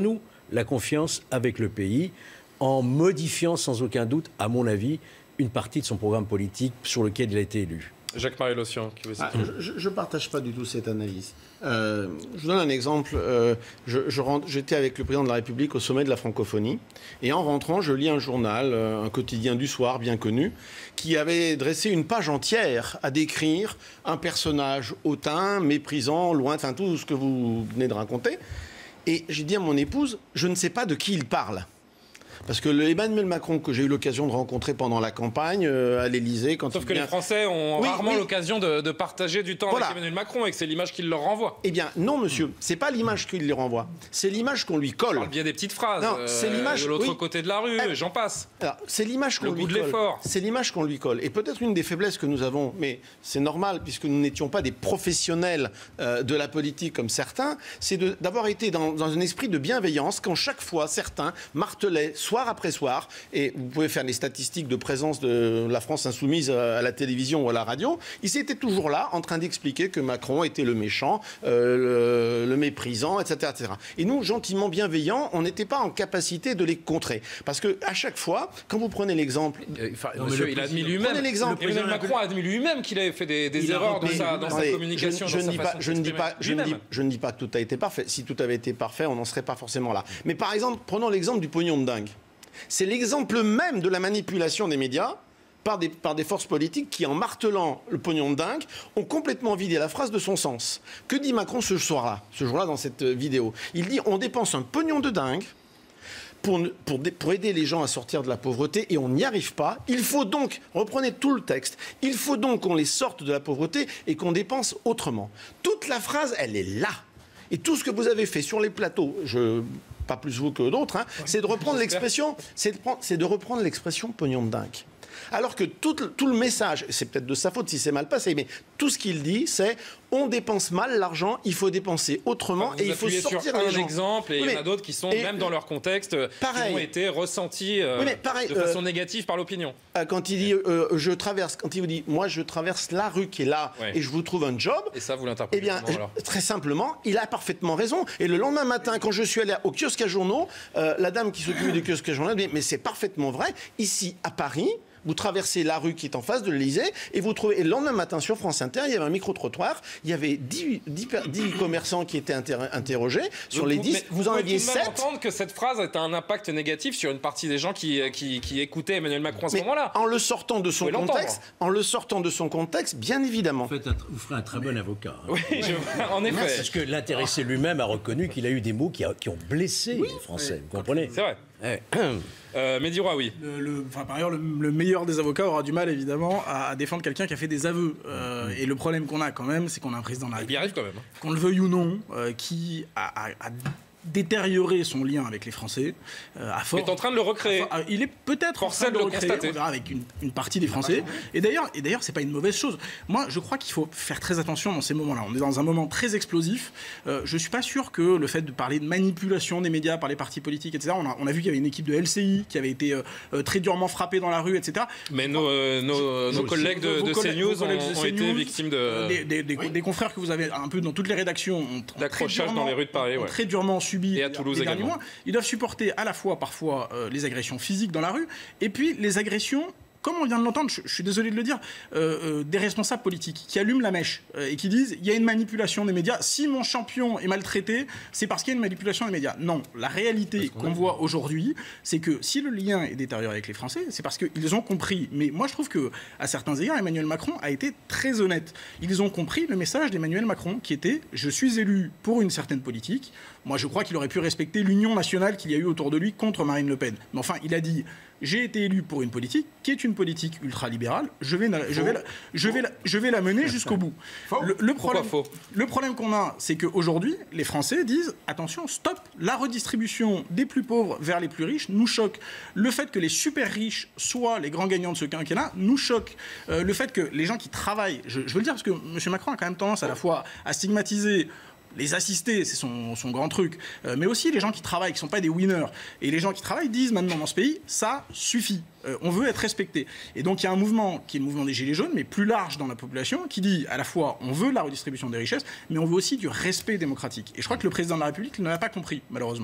la confiance avec le pays en modifiant sans aucun doute, à mon avis, une partie de son programme politique sur lequel il a été élu. Jacques-Marie Lossian, qui veut ah, Je ne partage pas du tout cette analyse. Euh, je vous donne un exemple. Euh, je, je rentre, j'étais avec le président de la République au sommet de la francophonie. Et en rentrant, je lis un journal, euh, un quotidien du soir bien connu, qui avait dressé une page entière à décrire un personnage hautain, méprisant, loin, enfin tout ce que vous venez de raconter. Et j'ai dit à mon épouse, je ne sais pas de qui il parle. Parce que le Emmanuel Macron que j'ai eu l'occasion de rencontrer pendant la campagne euh, à l'Élysée, quand sauf il que vient... les Français ont oui, rarement oui. l'occasion de, de partager du temps voilà. avec Emmanuel Macron et que c'est l'image qu'il leur renvoie. Eh bien, non, monsieur, c'est pas l'image qu'il lui renvoie, c'est l'image qu'on lui colle. Par le biais des petites phrases. Non, c'est euh, l'image de l'autre oui. côté de la rue, eh, j'en passe. Alors, c'est l'image qu'on le lui goût de colle. l'effort. C'est l'image qu'on lui colle. Et peut-être une des faiblesses que nous avons, mais c'est normal puisque nous n'étions pas des professionnels euh, de la politique comme certains, c'est de, d'avoir été dans, dans un esprit de bienveillance quand chaque fois certains martelaient soir après soir. Et vous pouvez faire les statistiques de présence de la France insoumise à la télévision ou à la radio. Ils étaient toujours là en train d'expliquer que Macron était le méchant, euh, le, le méprisant, et cetera, et cetera. Et nous, gentiment bienveillants, on n'était pas en capacité de les contrer. Parce qu'à chaque fois, quand vous prenez l'exemple... Euh, enfin, non, monsieur, il a admis lui-même. Prenez l'exemple. Emmanuel Macron a admis lui-même qu'il avait fait des, des erreurs dans, sa, dans sa communication. Je, je, dans ne dis sa pas, je, ne dis pas, je, ne dis, lui-même. je ne dis pas que tout a été parfait. Si tout avait été parfait, on n'en serait pas forcément là. Mais par exemple, prenons l'exemple du pognon de dingue. C'est l'exemple même de la manipulation des médias par des, par des forces politiques qui, en martelant le pognon de dingue, ont complètement vidé la phrase de son sens. Que dit Macron ce soir-là, ce jour-là dans cette vidéo? Il dit on dépense un pognon de dingue pour, pour, pour aider les gens à sortir de la pauvreté et on n'y arrive pas. Il faut donc, reprenez tout le texte, il faut donc qu'on les sorte de la pauvreté et qu'on dépense autrement. Toute la phrase, elle est là. Et tout ce que vous avez fait sur les plateaux, je... pas plus vous que d'autres, hein, c'est de reprendre l'expression, c'est de, prendre, c'est de reprendre l'expression pognon de dingue. Alors que tout, tout le message, c'est peut-être de sa faute si c'est mal passé, mais tout ce qu'il dit, c'est on dépense mal l'argent, il faut dépenser autrement enfin, et il faut sortir sur les un gens. exemple et oui, il y en a d'autres qui sont, même dans leur contexte, pareil, qui ont été ressentis euh, oui, pareil, de façon euh, négative par l'opinion. Quand il dit euh, je traverse, quand il vous dit moi je traverse la rue qui est là ouais. et je vous trouve un job, et ça vous l'interprétez eh bien, alors très simplement, il a parfaitement raison. Et le lendemain matin, quand je suis allé au kiosque à journaux, euh, la dame qui s'occupait du kiosque à journaux dit mais c'est parfaitement vrai, ici à Paris, vous traversez la rue qui est en face de l'Élysée et vous trouvez. Et le lendemain matin sur France Inter, il y avait un micro-trottoir. Il y avait dix commerçants qui étaient inter interrogés. Sur les dix, vous, vous en aviez sept. Vous entendre que cette phrase a un impact négatif sur une partie des gens qui, qui, qui écoutaient Emmanuel Macron à ce moment-là. En le sortant de son contexte, en le sortant de son contexte, bien évidemment. Vous, faites un, vous ferez un très bon avocat. Hein. Oui, je, en effet. Parce que l'intéressé lui-même a reconnu qu'il a eu des mots qui, a, qui ont blessé oui, les Français. Oui. Vous comprenez? C'est vrai. Ouais. Euh, Mehdi Roy, oui. Le, le, enfin, par ailleurs, le, le meilleur des avocats aura du mal, évidemment, à, à défendre quelqu'un qui a fait des aveux. Euh, mmh. Et le problème qu'on a quand même, c'est qu'on a un président de la République, il y arrive quand même. Qu'on le veuille ou non, euh, qui a, a, a détériorer son lien avec les Français euh, à force. Il est en train de le recréer. À, à, il est peut-être en train de, de le recréer, on verra avec une, une partie des Français. Et d'ailleurs, et d'ailleurs, c'est pas une mauvaise chose. Moi, je crois qu'il faut faire très attention dans ces moments-là. On est dans un moment très explosif. Euh, je suis pas sûr que le fait de parler de manipulation des médias par les partis politiques, et cetera. On a, on a vu qu'il y avait une équipe de L C I qui avait été euh, très durement frappée dans la rue, et cetera. Mais nos, euh, nos, nos collègues de, de CNews ont, ont été victimes de des, des, des, oui. des confrères que vous avez un peu dans toutes les rédactions ont, d'accrochage dans les rues de Paris, ont ouais. très durement subi. Et à Toulouse également. Mois, ils doivent supporter à la fois parfois euh, les agressions physiques dans la rue et puis les agressions, comme on vient de l'entendre, je, je suis désolé de le dire, euh, euh, des responsables politiques qui allument la mèche euh, et qui disent il y a une manipulation des médias. Si mon champion est maltraité, c'est parce qu'il y a une manipulation des médias. Non, la réalité qu'on, qu'on voit aujourd'hui, c'est que si le lien est détérioré avec les Français, c'est parce qu'ils ont compris. Mais moi, je trouve que à certains égards, Emmanuel Macron a été très honnête. Ils ont compris le message d'Emmanuel Macron qui était je suis élu pour une certaine politique. Moi, je crois qu'il aurait pu respecter l'union nationale qu'il y a eu autour de lui contre Marine Le Pen. Mais enfin, il a dit j'ai été élu pour une politique qui est une politique ultralibérale. Je vais, la, je vais, la, je vais, la, je vais la mener jusqu'au bout. Le, le problème, faux le problème qu'on a, c'est qu'aujourd'hui, les Français disent attention, stop, la redistribution des plus pauvres vers les plus riches nous choque. Le fait que les super riches soient les grands gagnants de ce quinquennat nous choque. Euh, le fait que les gens qui travaillent, je, je veux le dire parce que M. Macron a quand même tendance à la fois à stigmatiser les assistés, c'est son, son grand truc, euh, mais aussi les gens qui travaillent, qui ne sont pas des winners. Et les gens qui travaillent disent maintenant dans ce pays, ça suffit, euh, on veut être respecté. Et donc il y a un mouvement qui est le mouvement des Gilets jaunes, mais plus large dans la population, qui dit à la fois on veut la redistribution des richesses, mais on veut aussi du respect démocratique. Et je crois que le président de la République ne l'a pas compris, malheureusement.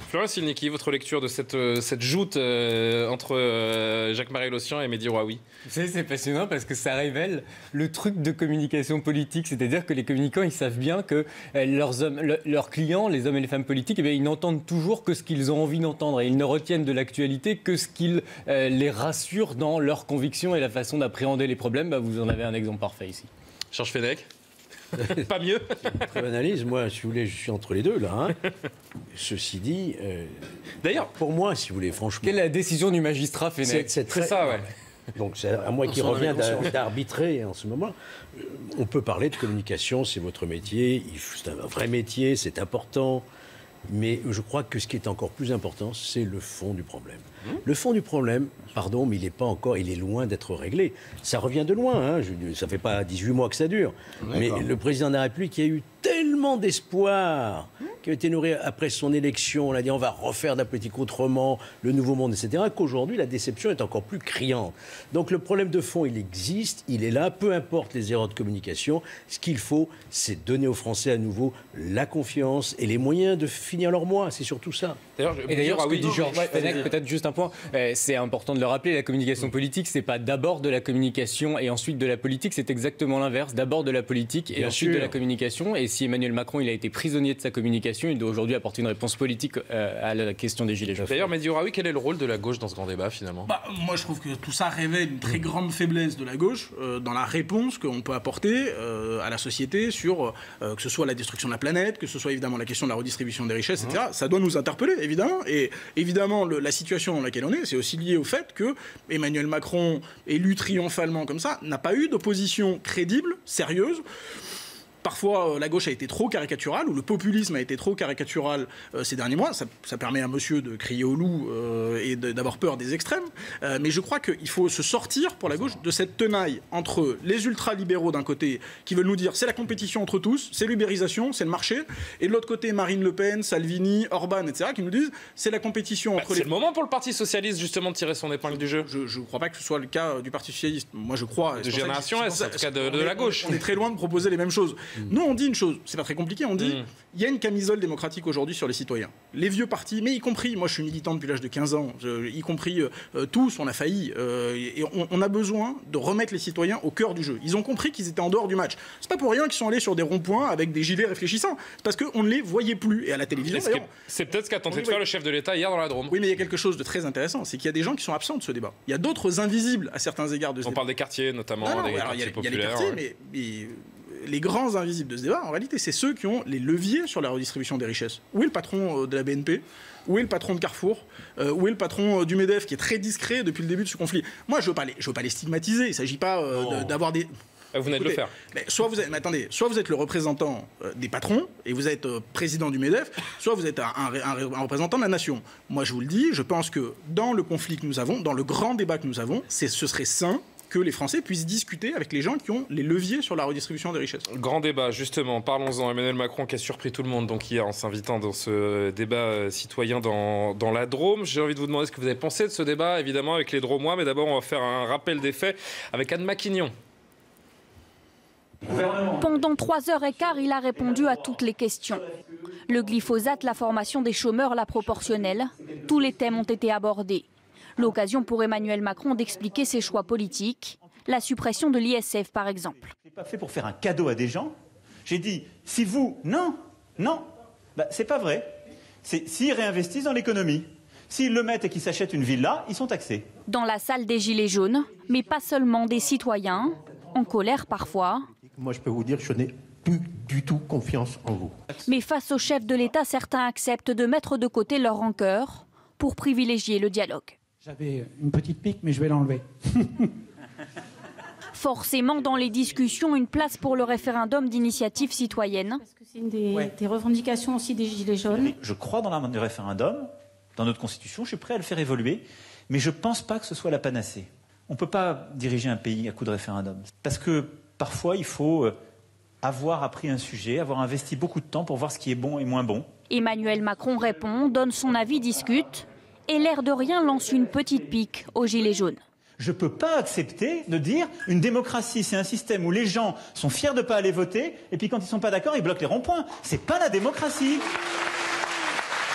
Florian Silnicki, votre lecture de cette, euh, cette joute euh, entre euh, Jacques-Marie Lossian et Mehdi Rouaoui? Vous savez, c'est passionnant parce que ça révèle le truc de communication politique. C'est-à-dire que les communicants, ils savent bien que euh, leurs, hommes, le, leurs clients, les hommes et les femmes politiques, eh bien, ils n'entendent toujours que ce qu'ils ont envie d'entendre. Et ils ne retiennent de l'actualité que ce qui euh, les rassure dans leurs convictions et la façon d'appréhender les problèmes. Bah, vous en avez un exemple parfait ici. Georges Fenech. Pas mieux. Très bonne analyse. Moi, si vous voulez, je suis entre les deux, là. Hein. Ceci dit, euh, d'ailleurs, pour moi, si vous voulez, franchement... Quelle est la décision du magistrat Fenech? C'est, c'est, très... c'est ça, ouais. Donc, c'est à moi qui revient d'arbitrer en ce moment. On peut parler de communication, c'est votre métier, c'est un vrai métier, c'est important. Mais je crois que ce qui est encore plus important, c'est le fond du problème. Mmh. Le fond du problème, pardon, mais il n'est pas encore, il est loin d'être réglé. Ça revient de loin, hein. Je, ça ne fait pas dix-huit mois que ça dure. D'accord. Mais le président de la République, il y a eu tellement d'espoir mmh. qui a été nourri après son élection. On a dit on va refaire de la politique autrement, le nouveau monde, et cetera. Qu'aujourd'hui, la déception est encore plus criante. Donc le problème de fond, il existe, il est là, peu importe les erreurs de communication. Ce qu'il faut, c'est donner aux Français à nouveau la confiance et les moyens de finir leur mois. C'est surtout ça. D'ailleurs, et d'ailleurs, ce que dit Georges Fenech, peut-être juste un point, euh, c'est important de le rappeler, la communication politique, c'est pas d'abord de la communication et ensuite de la politique, c'est exactement l'inverse. D'abord de la politique et Bien ensuite sûr. de la communication. Et si Emmanuel Macron, il a été prisonnier de sa communication, il doit aujourd'hui apporter une réponse politique euh, à la question des Gilets jaunes. D'ailleurs, Mehdi Rouaoui, quel est le rôle de la gauche dans ce grand débat, finalement? bah, Moi, je trouve que tout ça révèle une très grande faiblesse de la gauche euh, dans la réponse qu'on peut apporter euh, à la société sur, euh, que ce soit la destruction de la planète, que ce soit évidemment la question de la redistribution des richesses, et cetera. Mmh. Ça doit nous interpeller, évidemment. Et évidemment, le, la situation dans laquelle on est, c'est aussi lié au fait que Emmanuel Macron, élu triomphalement comme ça, n'a pas eu d'opposition crédible, sérieuse. Parfois, euh, la gauche a été trop caricaturale, ou le populisme a été trop caricatural euh, ces derniers mois. Ça, ça permet à monsieur de crier au loup euh, et de, d'avoir peur des extrêmes. Euh, mais je crois qu'il faut se sortir, pour la gauche, de cette tenaille entre les ultra-libéraux d'un côté, qui veulent nous dire c'est la compétition entre tous, c'est l'ubérisation, c'est le marché, et de l'autre côté, Marine Le Pen, Salvini, Orban, et cetera, qui nous disent c'est la compétition bah, entre c'est les... le moment pour le Parti Socialiste, justement, de tirer son épingle du jeu. Je ne crois pas que ce soit le cas du Parti Socialiste. Moi, je crois... De Génération S, en tout cas de, de la gauche. On est très loin de proposer les mêmes choses. Nous, on dit une chose, c'est pas très compliqué, on dit, il mmh. y a une camisole démocratique aujourd'hui sur les citoyens. Les vieux partis, mais y compris, moi je suis militant depuis l'âge de quinze ans, je, y compris euh, tous, on a failli, euh, et on, on a besoin de remettre les citoyens au cœur du jeu. Ils ont compris qu'ils étaient en dehors du match. C'est pas pour rien qu'ils sont allés sur des ronds-points avec des gilets réfléchissants, c'est parce qu'on ne les voyait plus. Et à la télévision, c'est, c'est peut-être ce qu'a tenté de faire le chef de l'État hier dans la Drôme. Oui, mais il y a quelque chose de très intéressant, c'est qu'il y a des gens qui sont absents de ce débat. Il y a d'autres invisibles à certains égards de ce on débat. parle des quartiers, notamment, non, non, des alors, quartiers y a, populaires. Il y a les quartiers, ouais. mais... mais les grands invisibles de ce débat, en réalité, c'est ceux qui ont les leviers sur la redistribution des richesses. Où est le patron de la B N P ? Où est le patron de Carrefour ? euh, Où est le patron du MEDEF, qui est très discret depuis le début de ce conflit ? Moi, je ne veux pas les, je veux pas les stigmatiser. Il ne s'agit pas euh, oh. de, d'avoir des... Vous venez de le faire. Mais soit vous êtes, mais attendez, soit vous êtes le représentant euh, des patrons et vous êtes euh, président du MEDEF, soit vous êtes un, un, un représentant de la nation. Moi, je vous le dis, je pense que dans le conflit que nous avons, dans le grand débat que nous avons, c'est, ce serait sain que les Français puissent discuter avec les gens qui ont les leviers sur la redistribution des richesses. Grand débat, justement, parlons-en. Emmanuel Macron qui a surpris tout le monde donc hier en s'invitant dans ce débat citoyen dans, dans la Drôme. J'ai envie de vous demander ce que vous avez pensé de ce débat, évidemment, avec les Drômois, mais d'abord on va faire un rappel des faits avec Anne Maquignon. Pendant trois heures et quart, il a répondu à toutes les questions. Le glyphosate, la formation des chômeurs, la proportionnelle, tous les thèmes ont été abordés. L'occasion pour Emmanuel Macron d'expliquer ses choix politiques, la suppression de l'I S F par exemple. Je ne l'ai pas fait pour faire un cadeau à des gens. J'ai dit, si vous, non, non, bah, c'est pas vrai. C'est, s'ils réinvestissent dans l'économie, s'ils le mettent et qu'ils s'achètent une villa, ils sont taxés. Dans la salle des Gilets jaunes, mais pas seulement des citoyens, en colère parfois. Moi je peux vous dire que je n'ai plus du tout confiance en vous. Mais face au chef de l'État, certains acceptent de mettre de côté leur rancœur pour privilégier le dialogue. J'avais une petite pique, mais je vais l'enlever. Forcément, dans les discussions, une place pour le référendum d'initiative citoyenne. Parce que c'est une des, ouais. des revendications aussi des Gilets jaunes. Je crois dans l'arme du référendum, dans notre Constitution, je suis prêt à le faire évoluer, mais je ne pense pas que ce soit la panacée. On ne peut pas diriger un pays à coup de référendum. Parce que parfois, il faut avoir appris un sujet, avoir investi beaucoup de temps pour voir ce qui est bon et moins bon. Emmanuel Macron répond, donne son avis, discute. Et l'air de rien lance une petite pique aux Gilets jaunes. Je ne peux pas accepter de dire une démocratie, c'est un système où les gens sont fiers de ne pas aller voter, et puis quand ils ne sont pas d'accord, ils bloquent les ronds-points. C'est pas la démocratie.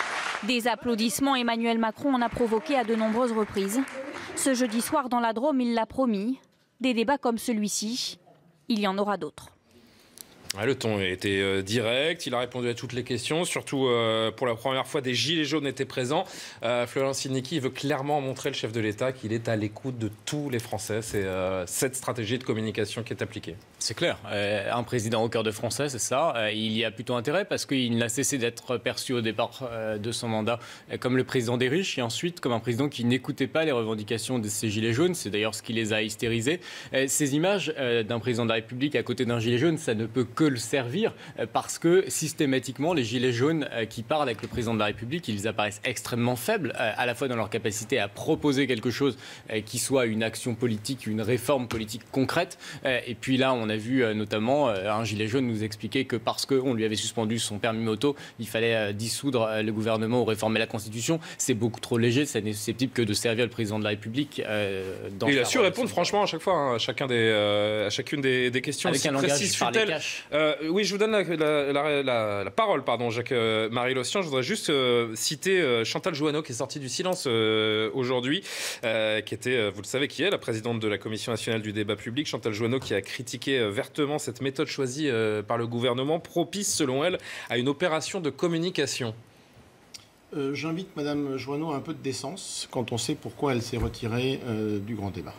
Des applaudissements, Emmanuel Macron en a provoqué à de nombreuses reprises. Ce jeudi soir dans la Drôme, il l'a promis. Des débats comme celui-ci, il y en aura d'autres. Ouais, le ton était euh, direct, il a répondu à toutes les questions, surtout euh, pour la première fois des gilets jaunes étaient présents. Euh, Florian Silnicki veut clairement montrer le chef de l'État qu'il est à l'écoute de tous les Français. C'est euh, cette stratégie de communication qui est appliquée. C'est clair, euh, un président au cœur de Français, c'est ça. Euh, il y a plutôt intérêt parce qu'il n'a cessé d'être perçu au départ euh, de son mandat euh, comme le président des riches et ensuite comme un président qui n'écoutait pas les revendications de ces gilets jaunes. C'est d'ailleurs ce qui les a hystérisés. Euh, ces images euh, d'un président de la République à côté d'un gilet jaune, ça ne peut que le servir parce que systématiquement les gilets jaunes qui parlent avec le président de la République, ils apparaissent extrêmement faibles à la fois dans leur capacité à proposer quelque chose qui soit une action politique, une réforme politique concrète. Et puis là on a vu notamment un gilet jaune nous expliquer que parce qu'on lui avait suspendu son permis moto, il fallait dissoudre le gouvernement ou réformer la Constitution. C'est beaucoup trop léger, ça n'est susceptible que de servir le président de la République. Dans il a su répondre franchement à chaque fois, hein, à, chacun des, euh, à chacune des, des questions. Avec un langage par les caches. Euh, oui, je vous donne la, la, la, la, la parole, pardon, Jacques-Marie Lossian. Je voudrais juste euh, citer euh, Chantal Jouanneau, qui est sortie du silence euh, aujourd'hui, euh, qui était, euh, vous le savez, qui est la présidente de la Commission nationale du débat public. Chantal Jouanneau qui a critiqué euh, vertement cette méthode choisie euh, par le gouvernement, propice, selon elle, à une opération de communication. Euh, J'invite Madame Jouanneau à un peu de décence quand on sait pourquoi elle s'est retirée euh, du grand débat.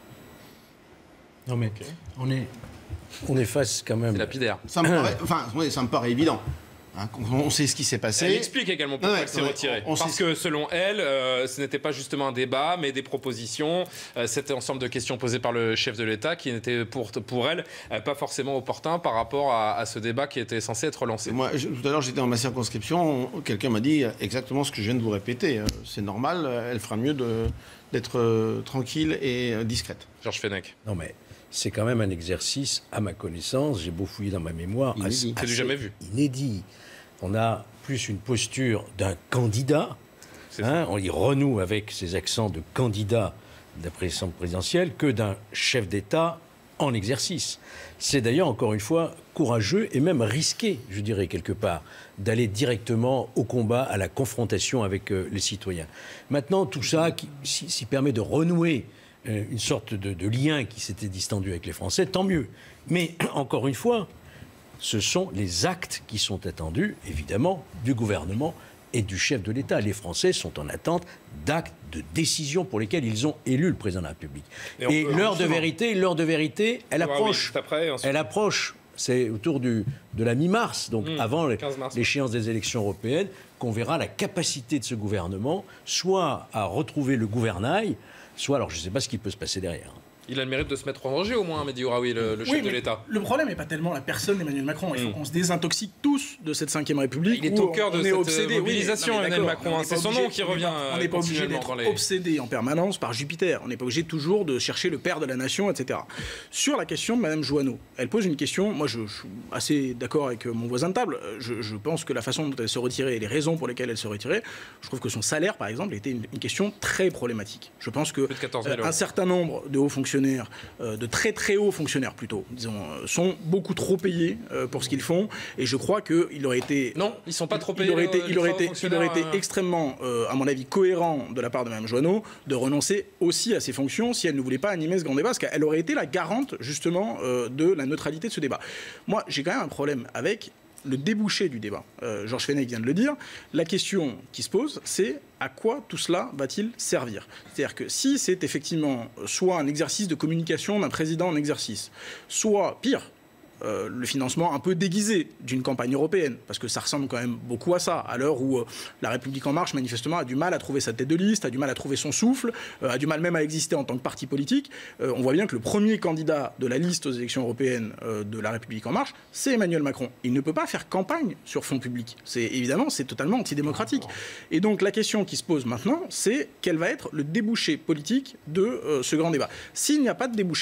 Non mais okay. on est... On est face quand même. C'est lapidaire. Ça me paraît, enfin, oui, ça me paraît évident. Hein, on sait ce qui s'est passé. Elle explique également pourquoi ouais, elle s'est ouais, retirée. on, on Parce que selon elle, euh, ce n'était pas justement un débat, mais des propositions. Euh, C'était un ensemble de questions posées par le chef de l'État qui n'étaient pour, pour elle euh, pas forcément opportun par rapport à, à ce débat qui était censé être lancé. Moi, je, tout à l'heure, j'étais dans ma circonscription. Quelqu'un m'a dit exactement ce que je viens de vous répéter. C'est normal. Elle fera mieux d'être euh, tranquille et euh, discrète. Georges Fenech. Non mais. C'est quand même un exercice, à ma connaissance, j'ai beau fouiller dans ma mémoire, inédit. assez, assez jamais vu. Inédit. On a plus une posture d'un candidat, hein, on y renoue avec ses accents de candidat de la présidence présidentielle, que d'un chef d'État en exercice. C'est d'ailleurs, encore une fois, courageux et même risqué, je dirais, quelque part, d'aller directement au combat, à la confrontation avec euh, les citoyens. Maintenant, tout ça qui s'y permet de renouer une sorte de, de lien qui s'était distendu avec les Français, tant mieux. Mais, encore une fois, ce sont les actes qui sont attendus, évidemment, du gouvernement et du chef de l'État. Les Français sont en attente d'actes, de décisions pour lesquelles ils ont élu le président de la République. Et, et l'heure de vérité, l'heure de vérité, elle approche. Oui, après, elle approche. C'est autour du, de la mi-mars, donc mmh, avant l'échéance des élections européennes, qu'on verra la capacité de ce gouvernement soit à retrouver le gouvernail, soit, alors je ne sais pas ce qui peut se passer derrière. Il a le mérite de se mettre en danger au moins, Mehdi Ouraoui, le, le chef oui, de l'État. Le problème n'est pas tellement la personne d'Emmanuel Macron. Il faut mmh. qu'on se désintoxique tous de cette cinquième République. Il est au cœur de cette obsédé. mobilisation, oui, Emmanuel Macron. C'est son nom qui revient. On n'est pas obligé d'être les... obsédé en permanence par Jupiter. On n'est pas obligé toujours de chercher le père de la nation, et cetera. Sur la question de Mme Jouanneau, elle pose une question. Moi, je, je suis assez d'accord avec mon voisin de table. Je, je pense que la façon dont elle se retirait et les raisons pour lesquelles elle se retirait, je trouve que son salaire, par exemple, était une, une question très problématique. Je pense que euh, un certain nombre de hauts fonctionnaires euh, de très très hauts fonctionnaires plutôt, disons, sont beaucoup trop payés euh, pour ce qu'ils font, et je crois qu'il aurait été... Non, ils sont pas trop payés. Il aurait été, les, il aurait les été, il aurait été euh... extrêmement, euh, à mon avis, cohérent de la part de Mme Jouanneau de renoncer aussi à ses fonctions si elle ne voulait pas animer ce grand débat, parce qu'elle aurait été la garante justement euh, de la neutralité de ce débat. Moi, j'ai quand même un problème avec le débouché du débat. Euh, Georges Fenech vient de le dire. La question qui se pose, c'est à quoi tout cela va-t-il servir ? C'est-à-dire que si c'est effectivement soit un exercice de communication d'un président en exercice, soit, pire, Euh, le financement un peu déguisé d'une campagne européenne, parce que ça ressemble quand même beaucoup à ça, à l'heure où euh, la République En Marche, manifestement, a du mal à trouver sa tête de liste, a du mal à trouver son souffle, euh, a du mal même à exister en tant que parti politique. Euh, on voit bien que le premier candidat de la liste aux élections européennes euh, de la République En Marche, c'est Emmanuel Macron. Il ne peut pas faire campagne sur fonds publics. C'est, évidemment, c'est totalement antidémocratique. Et donc la question qui se pose maintenant, c'est quel va être le débouché politique de euh, ce grand débat. S'il n'y a pas de débouché,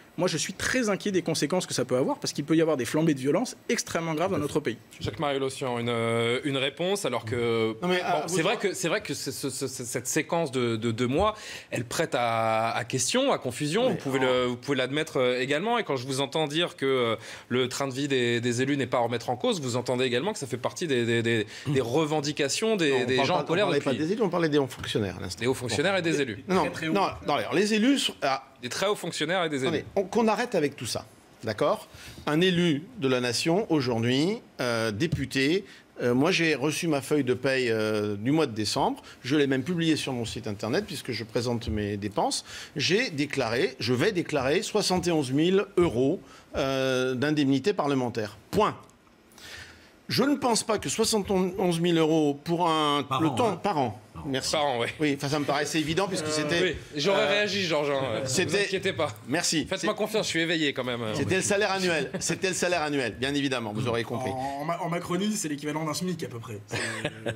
moi je suis très inquiet des conséquences que ça peut avoir, parce qu'il peut y avoir des flambées de violence extrêmement graves dans notre pays. Jacques-Marie Lossian, une, euh, une réponse, alors que Non, mais, bon, euh, c'est vrai que c'est vrai que ce- ce- ce- cette séquence de, de deux mois, elle prête à, à question, à confusion. Ouais, vous pouvez alors- le, vous pouvez l'admettre euh, également. Et quand je vous entends dire que euh, le train de vie des, des élus n'est pas à remettre en cause, vous entendez également que ça fait partie des, des, des, des revendications des, Non, on des parle gens pas- en colère on parlait depuis. pas des élus, on parlait des hauts fonctionnaires à l'instant. Des hauts fonctionnaires et des élus. Non, non, non, non, alors, les élus, sont- ah, Des très hauts fonctionnaires et des élus. attendez, on- qu'on arrête avec tout ça, d'accord? Un élu de la nation aujourd'hui, euh, député. euh, moi, j'ai reçu ma feuille de paye euh, du mois de décembre. Je l'ai même publiée sur mon site internet puisque je présente mes dépenses. J'ai déclaré, je vais déclarer soixante et onze mille euros euh, d'indemnité parlementaire. Point. Je ne pense pas que soixante et onze mille euros pour un Par le an, temps hein. par an. Merci. Par an, oui. Oui, enfin, ça me paraissait évident puisque c'était. Oui, j'aurais euh, réagi, Georges. Hein. Ne vous c'était- inquiétez pas. Merci. Faites-moi confiance, je suis éveillé quand même. C'était le salaire annuel. C'était le salaire annuel, bien évidemment, vous aurez compris. En, en Ma- en Macronie, c'est l'équivalent d'un SMIC à peu près. C'est-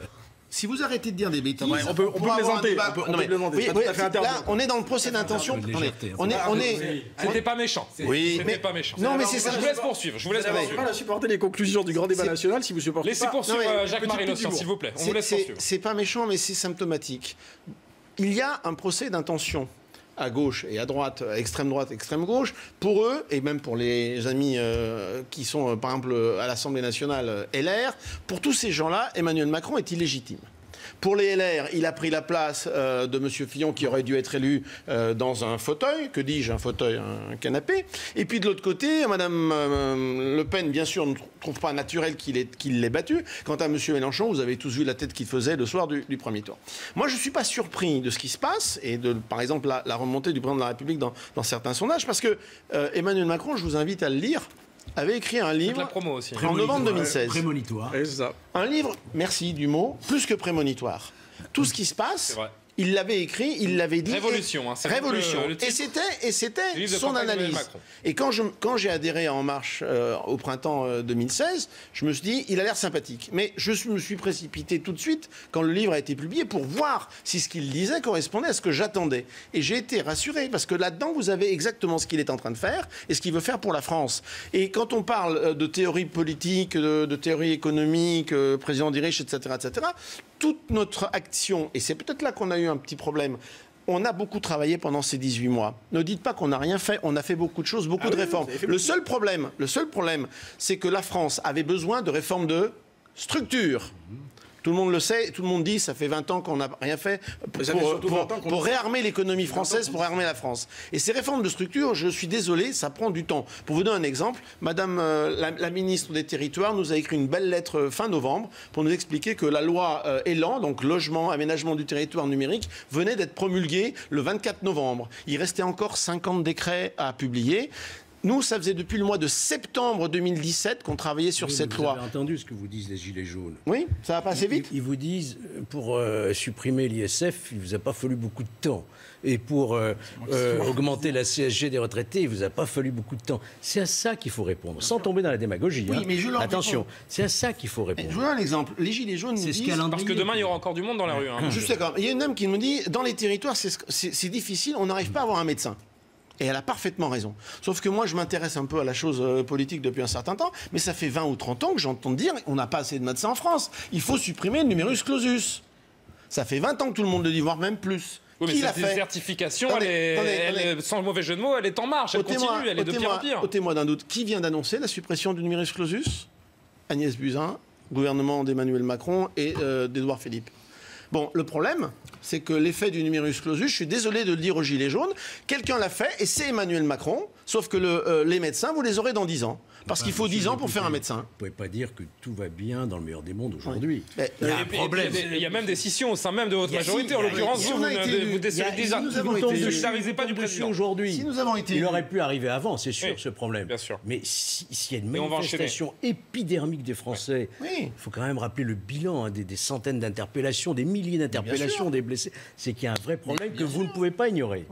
Si vous arrêtez de dire des bêtises, Ouais, on peut- on peut va avoir plaisanter, un débat. on peut- on Non, peut mais- plaisanter, oui, c'est pas oui, tout à fait c'est- interdit. Là, on est dans le procès d'intention. de Attendez, légèreté, on est, on est. C'était pas méchant. Oui, C'était mais- pas méchant. Non, mais c'est ça. Je vous laisse poursuivre. Je vous laisse Vous avez poursuivre. mal à supporter les conclusions du grand débat C'est- national si vous supportez Laissez pas. poursuivre Non, mais- euh, Jacques-Marie petite Lossian, humour. s'il vous plaît. On C'est- vous laisse c'est- poursuivre. C'est pas méchant, mais c'est symptomatique. Il y a un procès d'intention à gauche et à droite, à extrême droite, extrême gauche, pour eux, et même pour les amis euh, qui sont, euh, par exemple, à l'Assemblée nationale euh, L R, pour tous ces gens-là, Emmanuel Macron est illégitime. Pour les L R, il a pris la place euh, de M. Fillon qui aurait dû être élu euh, dans un fauteuil, que dis-je, un fauteuil, un canapé. Et puis de l'autre côté, Mme euh, Le Pen, bien sûr, ne trouve pas naturel qu'il ait- qu'il l'ait battu. Quant à M. Mélenchon, vous avez tous vu la tête qu'il faisait le soir du, du premier tour. Moi, je ne suis pas surpris de ce qui se passe et de, par exemple, la, la remontée du président de la République dans, dans certains sondages, parce que euh, Emmanuel Macron, je vous invite à le lire, avait écrit un Faites livre la promo aussi. en novembre deux mille seize. Prémonitoire. Ouais, c'est ça. Un livre, merci du mot, plus que prémonitoire. Tout ce qui se passe, C'est vrai. il l'avait écrit, il l'avait dit. Révolution, hein, c'est Révolution. donc le- le titre et c'était, et c'était du livre de son campagne d'Emmanuel analyse. Macron. Et quand, je, quand j'ai adhéré à En Marche euh, au printemps euh, deux mille seize, je me suis dit, il a l'air sympathique. Mais je me suis précipité tout de suite, quand le livre a été publié, pour voir si ce qu'il disait correspondait à ce que j'attendais. Et j'ai été rassuré, parce que là-dedans, vous avez exactement ce qu'il est en train de faire et ce qu'il veut faire pour la France. Et quand on parle euh, de théorie politique, de, de théorie économique, euh, président des riches, et cetera, et cetera, toute notre action, et c'est peut-être là qu'on a eu un petit problème, on a beaucoup travaillé pendant ces dix-huit mois. Ne dites pas qu'on n'a rien fait, on a fait beaucoup de choses, beaucoup Ah de oui, réformes. vous avez fait Le beaucoup. seul problème, le seul problème, c'est que la France avait besoin de réformes de structure. Tout le monde le sait, tout le monde dit, ça fait vingt ans qu'on n'a rien fait pour, Ça fait surtout pour- vingt ans qu'on pour dit ça. réarmer l'économie française, pour réarmer la France. Et ces réformes de structure, je suis désolé, ça prend du temps. Pour vous donner un exemple, Madame euh, la, la ministre des Territoires nous a écrit une belle lettre euh, fin novembre pour nous expliquer que la loi euh, Élan, donc logement, aménagement du territoire numérique, venait d'être promulguée le vingt-quatre novembre. Il restait encore cinquante décrets à publier. Nous, ça faisait depuis le mois de septembre deux mille dix-sept qu'on travaillait sur Oui, mais cette vous loi. avez entendu ce que vous disent les Gilets jaunes. Oui, ça va pas assez vite. Ils, ils vous disent, euh, pour euh, supprimer l'I S F, il ne vous a pas fallu beaucoup de temps. Et pour euh, euh, augmenter la C S G des retraités, il ne vous a pas fallu beaucoup de temps. C'est à ça qu'il faut répondre, sans tomber dans la démagogie. Oui, hein. mais je leur Attention, réponds. c'est à ça qu'il faut Je répondre. vous donne un exemple. Les Gilets jaunes nous C'est ce disent... calendrier. Parce que demain, il y aura encore du monde dans la rue. hein. Je suis d'accord. Il y a une dame qui me dit, dans les territoires, c'est c'est- c'est difficile, on n'arrive pas à avoir un médecin. Et elle a parfaitement raison. Sauf que moi, je m'intéresse un peu à la chose euh, politique depuis un certain temps, mais ça fait vingt ou trente ans que j'entends dire on n'a pas assez de médecins en France. Il faut supprimer le numerus clausus. Ça fait vingt ans que tout le monde le dit, voire même plus. Oui, mais Qui l'a cette fait désertification, Attendez, elle est, attendez, elle attendez. est- sans mauvais jeu de mots, elle est en marche, elle Ôtez-moi- continue, elle est de pire en ôtez-moi- pire. ôtez-moi d'un doute. Qui vient d'annoncer la suppression du numerus clausus? Agnès Buzyn, gouvernement d'Emmanuel Macron et euh, d'Édouard Philippe. Bon, le problème, c'est que l'effet du numerus clausus, je suis désolé de le dire aux Gilets jaunes, quelqu'un l'a fait et c'est Emmanuel Macron, sauf que le, euh, les médecins, vous les aurez dans dix ans. Parce qu'il faut dix ans pour faire un médecin. Vous ne pouvez pas dire que tout va bien dans le meilleur des mondes aujourd'hui. Mais- Il y a Et un puis- problème. et puis, Il y a même des scissions au sein même de votre Il y a- majorité. si, En il y a- l'occurrence, si vous, on vous a été ne élu, vous il y a- si nous avons ne été élus. désolidarisez pas du Tombe dessus président. aujourd'hui. Si nous avons été Il élus. aurait pu arriver avant, c'est sûr, Oui, ce problème. bien sûr. Mais si- s'il y a une Et on va manifestation épidermique des Français, il Oui. faut quand même rappeler le bilan hein, des, des centaines d'interpellations, des milliers d'interpellations, des blessés. C'est qu'il y a un vrai problème que vous ne pouvez pas ignorer. Oui.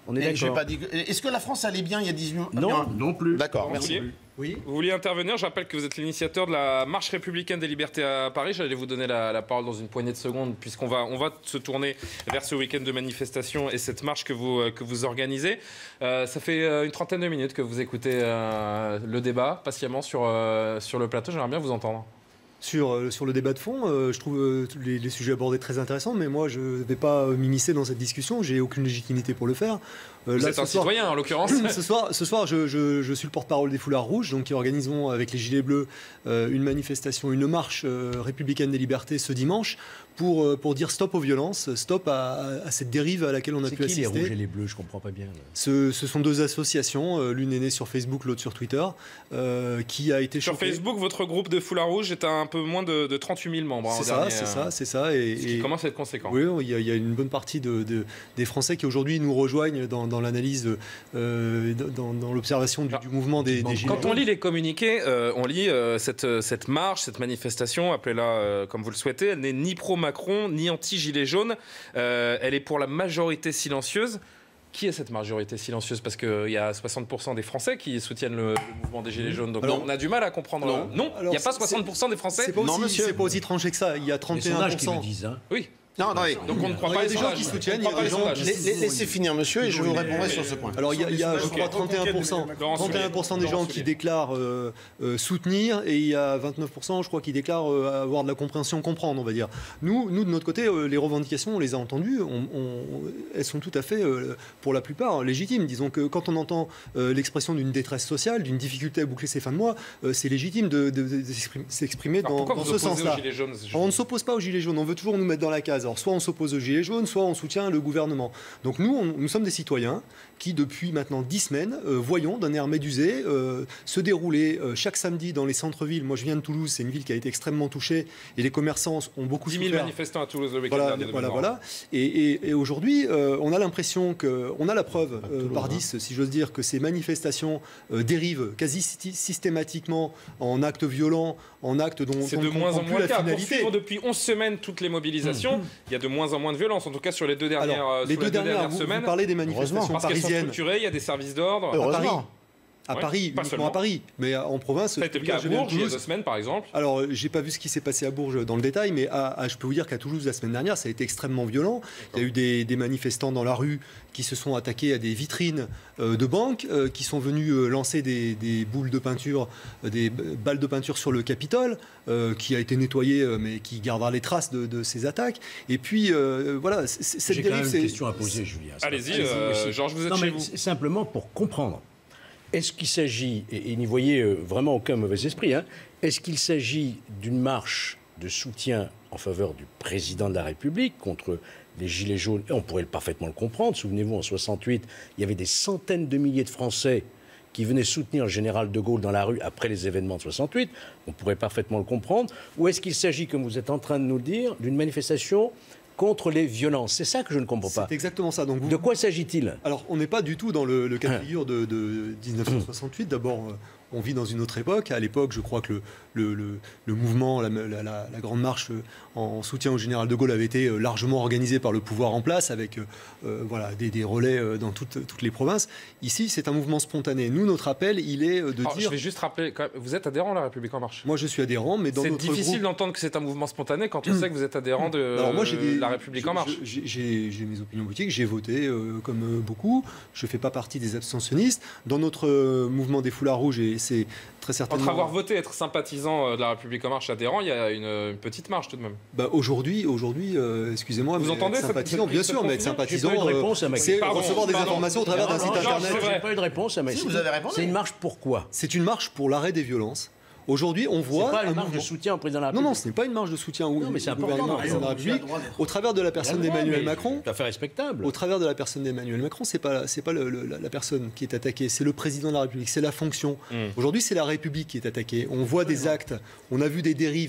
On est d'accord. Est-ce que la France allait bien il y a dix-huit mois? Non, non plus. D'accord, merci. Oui. Vous vouliez intervenir? Je rappelle que vous êtes l'initiateur de la marche républicaine des libertés à Paris. J'allais vous donner la, la parole dans une poignée de secondes, puisqu'on va, on va se tourner vers ce week-end de manifestation et cette marche que vous, que vous organisez. Euh, ça fait une trentaine de minutes que vous écoutez euh, le débat patiemment sur, euh, sur le plateau. J'aimerais bien vous entendre. Sur, euh, sur le débat de fond, euh, je trouve euh, les, les sujets abordés très intéressants, mais moi je ne vais pas euh, m'immiscer dans cette discussion, j'ai aucune légitimité pour le faire. Euh, Vous là, êtes un soir, citoyen en l'occurrence. ce soir, ce soir je, je, je suis le porte-parole des Foulards Rouges, donc qui organisons avec les Gilets Bleus euh, une manifestation, une marche euh, républicaine des libertés ce dimanche pour, euh, pour dire stop aux violences, stop à, à cette dérive à laquelle on a pu qui, assister. Les Rouges et les Bleus, je ne comprends pas bien. Ce, ce sont deux associations, euh, l'une est née sur Facebook, l'autre sur Twitter, euh, qui a été Sur chopée. Facebook, votre groupe de Foulards Rouges est à un peu moins de, de trente-huit mille membres. C'est ça, c'est ça, c'est ça. Et, ce qui et, commence à être conséquent. Oui, il y, a, il y a une bonne partie de, de, des Français qui aujourd'hui nous rejoignent dans, dans l'analyse, euh, dans, dans l'observation du, du mouvement des, des Gilets jaunes. Quand on lit les communiqués, euh, on lit euh, cette, cette marche, cette manifestation, appelez-la euh, comme vous le souhaitez, elle n'est ni pro-Macron, ni anti-Gilets jaunes. Euh, elle est pour la majorité silencieuse. Qui est cette majorité silencieuse? Parce qu'il y a soixante pour cent des Français qui soutiennent le, le mouvement des Gilets jaunes. Donc alors, on a du mal à comprendre. Non, non, il n'y a pas soixante pour cent des Français. C'est pas, non, aussi, c'est pas aussi tranché que ça. Il y a trente et un pour cent. Les sondages qui le disent. Hein. Oui. Non, non, donc on ne croit alors, pas il y a des gens qui soutiennent, il y a des gens qui... Laissez finir, monsieur, et je vous répondrai sur ce point. Alors, il y a, il y a je crois, trente et un pour cent, trente et un pour cent des gens qui déclarent euh, euh, soutenir, et il y a vingt-neuf pour cent, je crois, qui déclarent euh, avoir de la compréhension, comprendre, on va dire. Nous, nous de notre côté, euh, les revendications, on les a entendues, on, on, elles sont tout à fait, euh, pour la plupart, légitimes. Disons que quand on entend euh, l'expression d'une détresse sociale, d'une difficulté à boucler ses fins de mois, euh, c'est légitime de, de, de, de s'exprimer dans, dans ce sens-là. On ne s'oppose pas aux Gilets jaunes, on veut toujours nous mettre dans la case. Alors, soit on s'oppose aux Gilets jaunes, soit on soutient le gouvernement. Donc nous, on, nous sommes des citoyens qui, depuis maintenant dix semaines, euh, voyons d'un air médusé euh, se dérouler euh, chaque samedi dans les centres-villes. Moi, je viens de Toulouse, c'est une ville qui a été extrêmement touchée et les commerçants ont beaucoup souffert. dix mille manifestants à Toulouse le week-end voilà, dernier. Voilà, voilà. Et, et, et aujourd'hui, euh, on a l'impression que, on a la preuve euh, par dix, si j'ose dire, que ces manifestations euh, dérivent quasi systématiquement en actes violents, en actes dont c'est on de ne moins comprend en plus moins la le cas. finalité. Pour suivre depuis onze semaines toutes les mobilisations, mmh. il y a de moins en moins de violence, en tout cas sur les deux dernières, Alors, les deux, les deux dernières, dernières vous, semaines. Vous parlez des manifestations parce parisiennes. Qu'elles sont structurées, il y a des services d'ordre. Heureusement. À ouais, Paris, uniquement à Paris, mais en province. Ça a été le cas à Bourges il y a deux semaines, par exemple. Alors, j'ai pas vu ce qui s'est passé à Bourges dans le détail, mais à, à, je peux vous dire qu'à Toulouse la semaine dernière, ça a été extrêmement violent. Il y a eu des, des manifestants dans la rue qui se sont attaqués à des vitrines euh, de banques, euh, qui sont venus euh, lancer des, des boules de peinture, euh, des balles de peinture sur le Capitole, euh, qui a été nettoyé, euh, mais qui gardera les traces de, de ces attaques. Et puis, euh, voilà, cette J'ai dérive, quand même c'est une question à poser, Julien. Allez-y, euh, Georges, vous êtes non, chez mais vous. Simplement pour comprendre. Est-ce qu'il s'agit, et, et n'y voyez vraiment aucun mauvais esprit, hein, est-ce qu'il s'agit d'une marche de soutien en faveur du président de la République contre les Gilets jaunes? Et on pourrait parfaitement le comprendre. Souvenez-vous, en soixante-huit, il y avait des centaines de milliers de Français qui venaient soutenir le général de Gaulle dans la rue après les événements de soixante-huit. On pourrait parfaitement le comprendre. Ou est-ce qu'il s'agit, comme vous êtes en train de nous le dire, d'une manifestation contre les violences? C'est ça que je ne comprends pas. C'est exactement ça. Donc vous, de quoi s'agit-il? Alors, on n'est pas du tout dans le, le cas de figure de, de dix-neuf cent soixante-huit. D'abord, euh, on vit dans une autre époque. À l'époque, je crois que le, le, le, le mouvement, la, la, la, la grande marche en soutien au général de Gaulle avait été largement organisée par le pouvoir en place, avec euh, voilà, des, des relais dans toutes, toutes les provinces. Ici, c'est un mouvement spontané. Nous, notre appel, il est de Alors, dire... Je vais juste rappeler, vous êtes adhérent à La République En Marche? Moi, je suis adhérent, mais dans c'est notre difficile groupe... d'entendre que c'est un mouvement spontané quand on sait que vous êtes adhérent de Alors moi, j'ai des... La République En Marche. J'ai mes opinions politiques, j'ai voté euh, comme euh, beaucoup. Je ne fais pas partie des abstentionnistes. Dans notre euh, mouvement des Foulards Rouges, et c'est très certainement... Entre avoir voté et être sympathisant de La République En Marche adhérent, il y a une, une petite marge tout de même. Bah, aujourd'hui, aujourd'hui euh, excusez-moi, vous mais entendez être sympathisant, bien sûr, mais être sympathisant, euh, c'est recevoir des informations au travers d'un site internet. Je n'ai pas eu de réponse à ma question. Si, vous avez répondu. C'est une marche pourquoi? C'est une marche pour l'arrêt des violences. Aujourd'hui, on voit. C'est pas une un marche mouvement... de soutien au président de la République. Non, non, ce n'est pas une marche de soutien au, non, mais c'est au gouvernement, au président de la République. Au travers de la personne d'Emmanuel Macron. Tout à fait respectable. Au travers de la personne d'Emmanuel Macron, c'est pas, c'est pas le, le, la personne qui est attaquée, c'est le président de la République, c'est la fonction. Mmh. Aujourd'hui, c'est la République qui est attaquée. On voit des actes, on a vu des dérives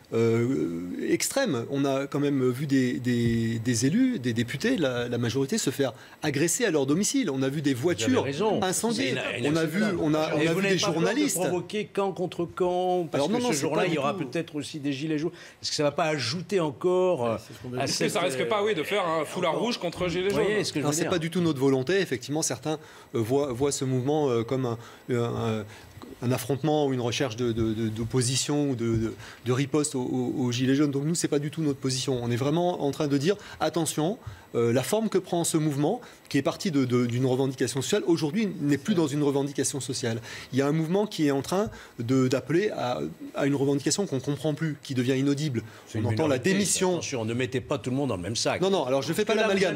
euh, extrême. On a quand même vu des, des, des élus, des députés, la, la majorité se faire agresser à leur domicile. On a vu des voitures incendiées. On a vu, on a, on a vu des journalistes. De provoquer camp contre camp. Parce Alors, que non, ce jour-là, il y aura peut-être aussi des gilets jaunes. Est-ce que ça ne va pas ajouter encore euh, à cette... que ça risque pas, oui, de faire un foulard rouge contre gilets jaunes. Ce que c'est pas du tout notre volonté. Effectivement, certains euh, voient, voient ce mouvement euh, comme un, un, un affrontement ou une recherche de, de, de, d'opposition ou de, de, de riposte aux, aux, aux gilets jaunes. Donc nous, c'est pas du tout notre position. On est vraiment en train de dire attention. Euh, la forme que prend ce mouvement, qui est parti de, de, d'une revendication sociale, aujourd'hui n'est plus dans une revendication sociale. Il y a un mouvement qui est en train de, d'appeler à, à une revendication qu'on ne comprend plus, qui devient inaudible. C'est on entend la démission. Attention, ne mettez pas tout le monde dans le même sac. Non, non, alors je ne fais pas l'amalgame.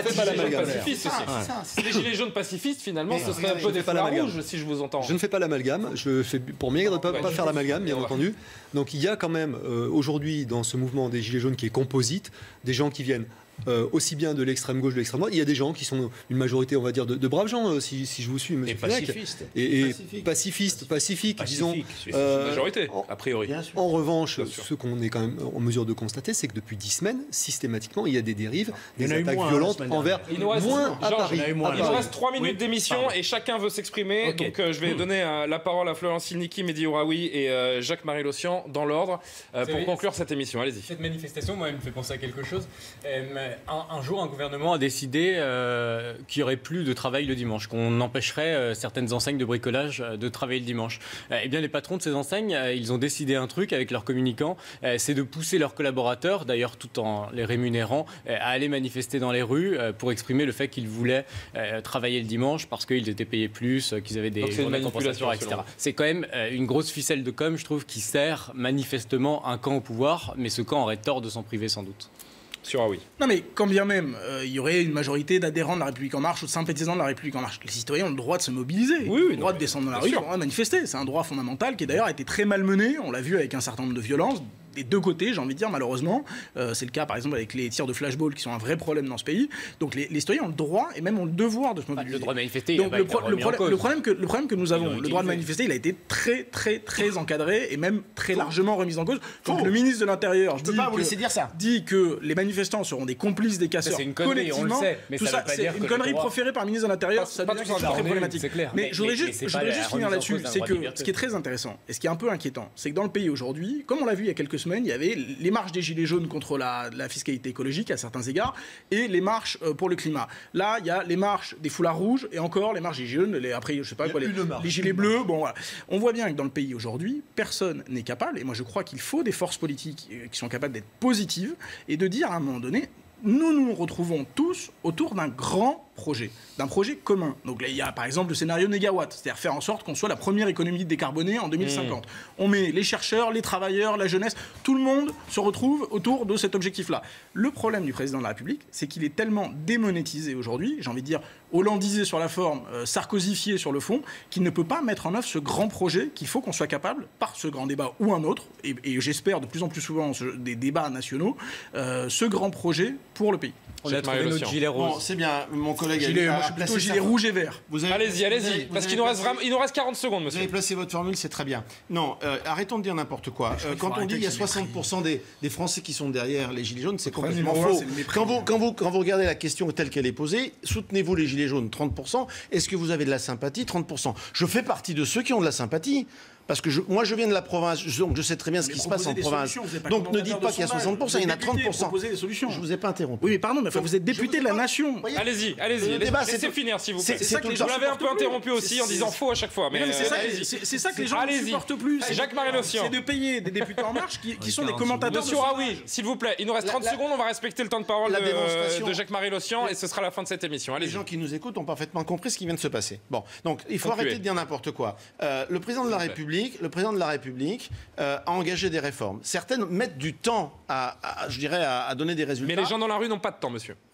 Si les gilets jaunes pacifistes, finalement, ce serait un peu des foulards rouges, si je vous entends. Je ne fais pas l'amalgame. Je fais pour mieux de ne pas, pas faire l'amalgame, bien entendu. Donc il y a quand même euh, aujourd'hui dans ce mouvement des gilets jaunes qui est composite, des gens qui viennent Euh, aussi bien de l'extrême gauche, de l'extrême droite. Il y a des gens qui sont une majorité, on va dire, de, de braves gens, euh, si, si je vous suis, monsieur Et pacifistes. Et, et pacifique. pacifistes, pacifiques, disons. C'est euh, une majorité, a priori. En, en revanche, ce qu'on est quand même en mesure de constater, c'est que depuis dix semaines, systématiquement, il y a des dérives, des attaques moins, violentes hein, envers il nous reste, moins à Georges, Paris. Il nous reste trois minutes oui, d'émission pardon. Et chacun veut s'exprimer. Okay. Donc euh, je vais mmh. donner euh, la parole à Florian Silnicki, Mehdi Ouraoui et euh, Jacques-Marie Lossian dans l'ordre euh, pour conclure cette émission. Allez-y. Cette manifestation, moi, elle me fait penser à quelque chose. Euh, un, un jour, un gouvernement a décidé euh, qu'il n'y aurait plus de travail le dimanche, qu'on empêcherait euh, certaines enseignes de bricolage euh, de travailler le dimanche. Euh, eh bien, les patrons de ces enseignes, euh, ils ont décidé un truc avec leurs communicants, euh, c'est de pousser leurs collaborateurs, d'ailleurs tout en les rémunérant, euh, à aller manifester dans les rues euh, pour exprimer le fait qu'ils voulaient euh, travailler le dimanche parce qu'ils étaient payés plus, euh, qu'ils avaient des journées de compensation, et cetera. C'est quand même euh, une grosse ficelle de com, je trouve, qui sert manifestement un camp au pouvoir, mais ce camp aurait tort de s'en priver sans doute. Sur ah oui. Non mais quand bien même euh, il y aurait une majorité d'adhérents de la République En Marche ou de sympathisants de la République En Marche, les citoyens ont le droit de se mobiliser, oui, oui, le droit de descendre dans la rue, le droit de manifester. C'est un droit fondamental qui d'ailleurs a été très malmené, on l'a vu avec un certain nombre de violences des deux côtés, j'ai envie de dire, malheureusement. Euh, c'est le cas par exemple avec les tirs de flashball qui sont un vrai problème dans ce pays. Donc les, les citoyens ont le droit et même ont le devoir de se mobiliser. Le droit de manifester. Donc le, pro- le, pro- le, problème que, le problème que nous avons, le droit de manifester, il a été très très très encadré et même très Faux. largement remis en cause. Donc Faux. le ministre de l'Intérieur, je peux pas vous laisser dire ça, dit que les manifestants seront des complices des casseurs. C'est une connerie, on le sait. Mais tout ça, ça pas c'est dire une connerie droit... proférée par le ministre de l'Intérieur. Ça devient très problématique. Mais je voudrais juste finir là-dessus. C'est que ce qui est très intéressant et ce qui est un peu inquiétant, c'est que dans le pays aujourd'hui, comme on l'a vu il y a quelques semaines, il y avait les marches des gilets jaunes contre la, la fiscalité écologique à certains égards et les marches euh, pour le climat. Là, il y a les marches des foulards rouges et encore les marches des gilets jaunes, les, après, je sais pas quoi, les, les gilets bleus. Bon, voilà. On voit bien que dans le pays aujourd'hui, personne n'est capable, et moi je crois qu'il faut des forces politiques euh, qui sont capables d'être positives et de dire à un moment donné, nous nous retrouvons tous autour d'un grand projet, d'un projet commun. Donc là, il y a par exemple le scénario négawatt, c'est-à-dire faire en sorte qu'on soit la première économie décarbonée en deux mille cinquante. Mmh. On met les chercheurs, les travailleurs, la jeunesse, tout le monde se retrouve autour de cet objectif-là. Le problème du président de la République, c'est qu'il est tellement démonétisé aujourd'hui, j'ai envie de dire hollandisé sur la forme, euh, sarkozifié sur le fond, qu'il ne peut pas mettre en œuvre ce grand projet qu'il faut qu'on soit capable, par ce grand débat ou un autre, et, et j'espère de plus en plus souvent ce, des débats nationaux, euh, ce grand projet pour le pays. On a trouvé notre gilet rose. Bon, c'est bien, mon collègue gilet, a, moi, je suis plutôt gilet rouge et vert. Allez-y, allez-y, parce qu'il nous reste vraiment, il nous reste quarante secondes, monsieur. Vous avez placé votre formule, c'est très bien. Non, euh, arrêtons de dire n'importe quoi. Euh, quand on dit qu'il y a soixante pour cent des, des Français qui sont derrière les gilets jaunes, c'est complètement faux. Quand vous, quand, vous, quand vous regardez la question telle qu'elle est posée, soutenez-vous les gilets jaunes, trente pour cent. Est-ce que vous avez de la sympathie, trente pour cent? Je fais partie de ceux qui ont de la sympathie. Parce que je, moi, je viens de la province, donc je sais très bien ce qui se passe en province. Donc ne dites pas qu'il y a soixante pour cent, il y en a trente pour cent. Des solutions. Je vous ai pas interrompu. Oui, mais pardon, mais enfin, vous êtes député de la nation. Allez-y, allez-y. Laissez finir, s'il vous plaît. Vous l'avez un peu interrompu aussi en disant faux à chaque fois. Mais c'est ça que les gens ne supportent plus. Jacques-Marie Lossian. C'est de payer des députés En Marche qui sont des commentateurs. Monsieur Ouraoui, s'il vous plaît, il nous reste trente secondes. On va respecter le temps de parole de Jacques-Marie Lossian et ce sera la fin de cette émission. Les gens qui nous écoutent ont parfaitement compris ce qui vient de se passer. Bon, donc il faut arrêter de dire n'importe quoi. Le président de la République, le président de la République euh, a engagé des réformes. Certaines mettent du temps à, à je dirais, à, à donner des résultats. Mais les gens dans la rue n'ont pas de temps, monsieur.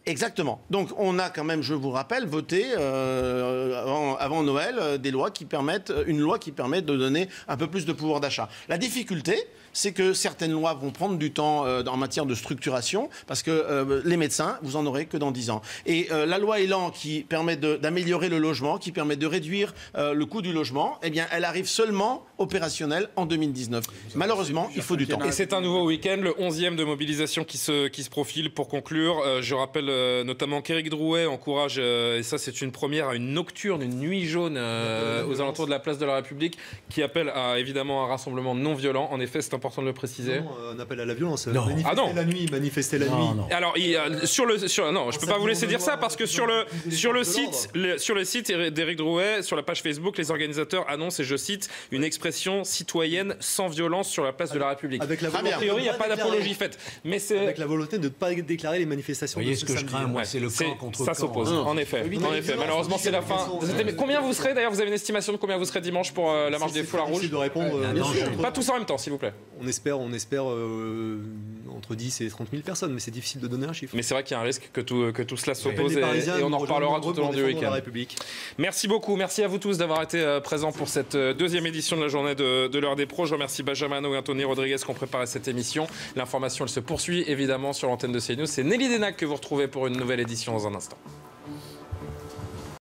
Exactement. Donc on a quand même, je vous rappelle, voté euh, avant, avant Noël euh, des lois qui permettent, une loi qui permet de donner un peu plus de pouvoir d'achat. La difficulté, c'est que certaines lois vont prendre du temps euh, en matière de structuration, parce que euh, les médecins, vous en aurez que dans dix ans. Et euh, la loi Elan qui permet d'améliorer le logement, qui permet de réduire euh, le coût du logement, eh bien, elle arrive seulement opérationnelle en deux mille dix-neuf. Malheureusement, il faut du temps. Et c'est un nouveau week-end, le onzième de mobilisation qui se, qui se profile. Pour conclure, euh, je rappelle euh, notamment qu'Éric Drouet encourage, euh, et ça c'est une première, à une nocturne, une nuit jaune euh, aux alentours de la place de la République, qui appelle à évidemment un rassemblement non violent. En effet, c'est important de le préciser. Non, un appel à la violence. Non. Manifester Ah non. la nuit, manifester la Non, nuit. non. Alors, il, euh, sur le, sur, non, je peux pas vous laisser dire ça parce que sur le, sur le site, le, sur le site d'Éric Drouet, sur la page Facebook, les organisateurs annoncent, et je cite, une expression citoyenne sans violence sur la place de la République. Avec la a priori, il n'y a pas d'apologie faite. Mais c'est avec la volonté de ne pas déclarer les manifestations. Vous voyez de ce ce que je samedi. crains, moi, Ouais, c'est le c'est- camp contre ça camp. s'oppose, hein. en effet. En effet. Malheureusement, c'est la fin. Mais combien vous serez, d'ailleurs, vous avez une estimation de combien vous serez dimanche pour euh, la marche des foulards rouges? de répondre. euh, Bien bien sûr. sûr. Pas tous en même temps, s'il vous plaît. On espère, on espère euh, entre dix et trente mille personnes, mais c'est difficile de donner un chiffre. Mais c'est vrai qu'il y a un risque que tout, que tout cela s'oppose Les et, Parisiens et on en nous reparlera rejoignent tout au long pour du défendre la week-end. République. Merci beaucoup, merci à vous tous d'avoir été euh, présents pour cette euh, deuxième édition de la journée de, de l'heure des pros. Je remercie Benjamin Hanot et Anthony Rodriguez qui ont préparé cette émission. L'information, elle se poursuit évidemment sur l'antenne de CNews. C'est Nelly Denac que vous retrouvez pour une nouvelle édition dans un instant.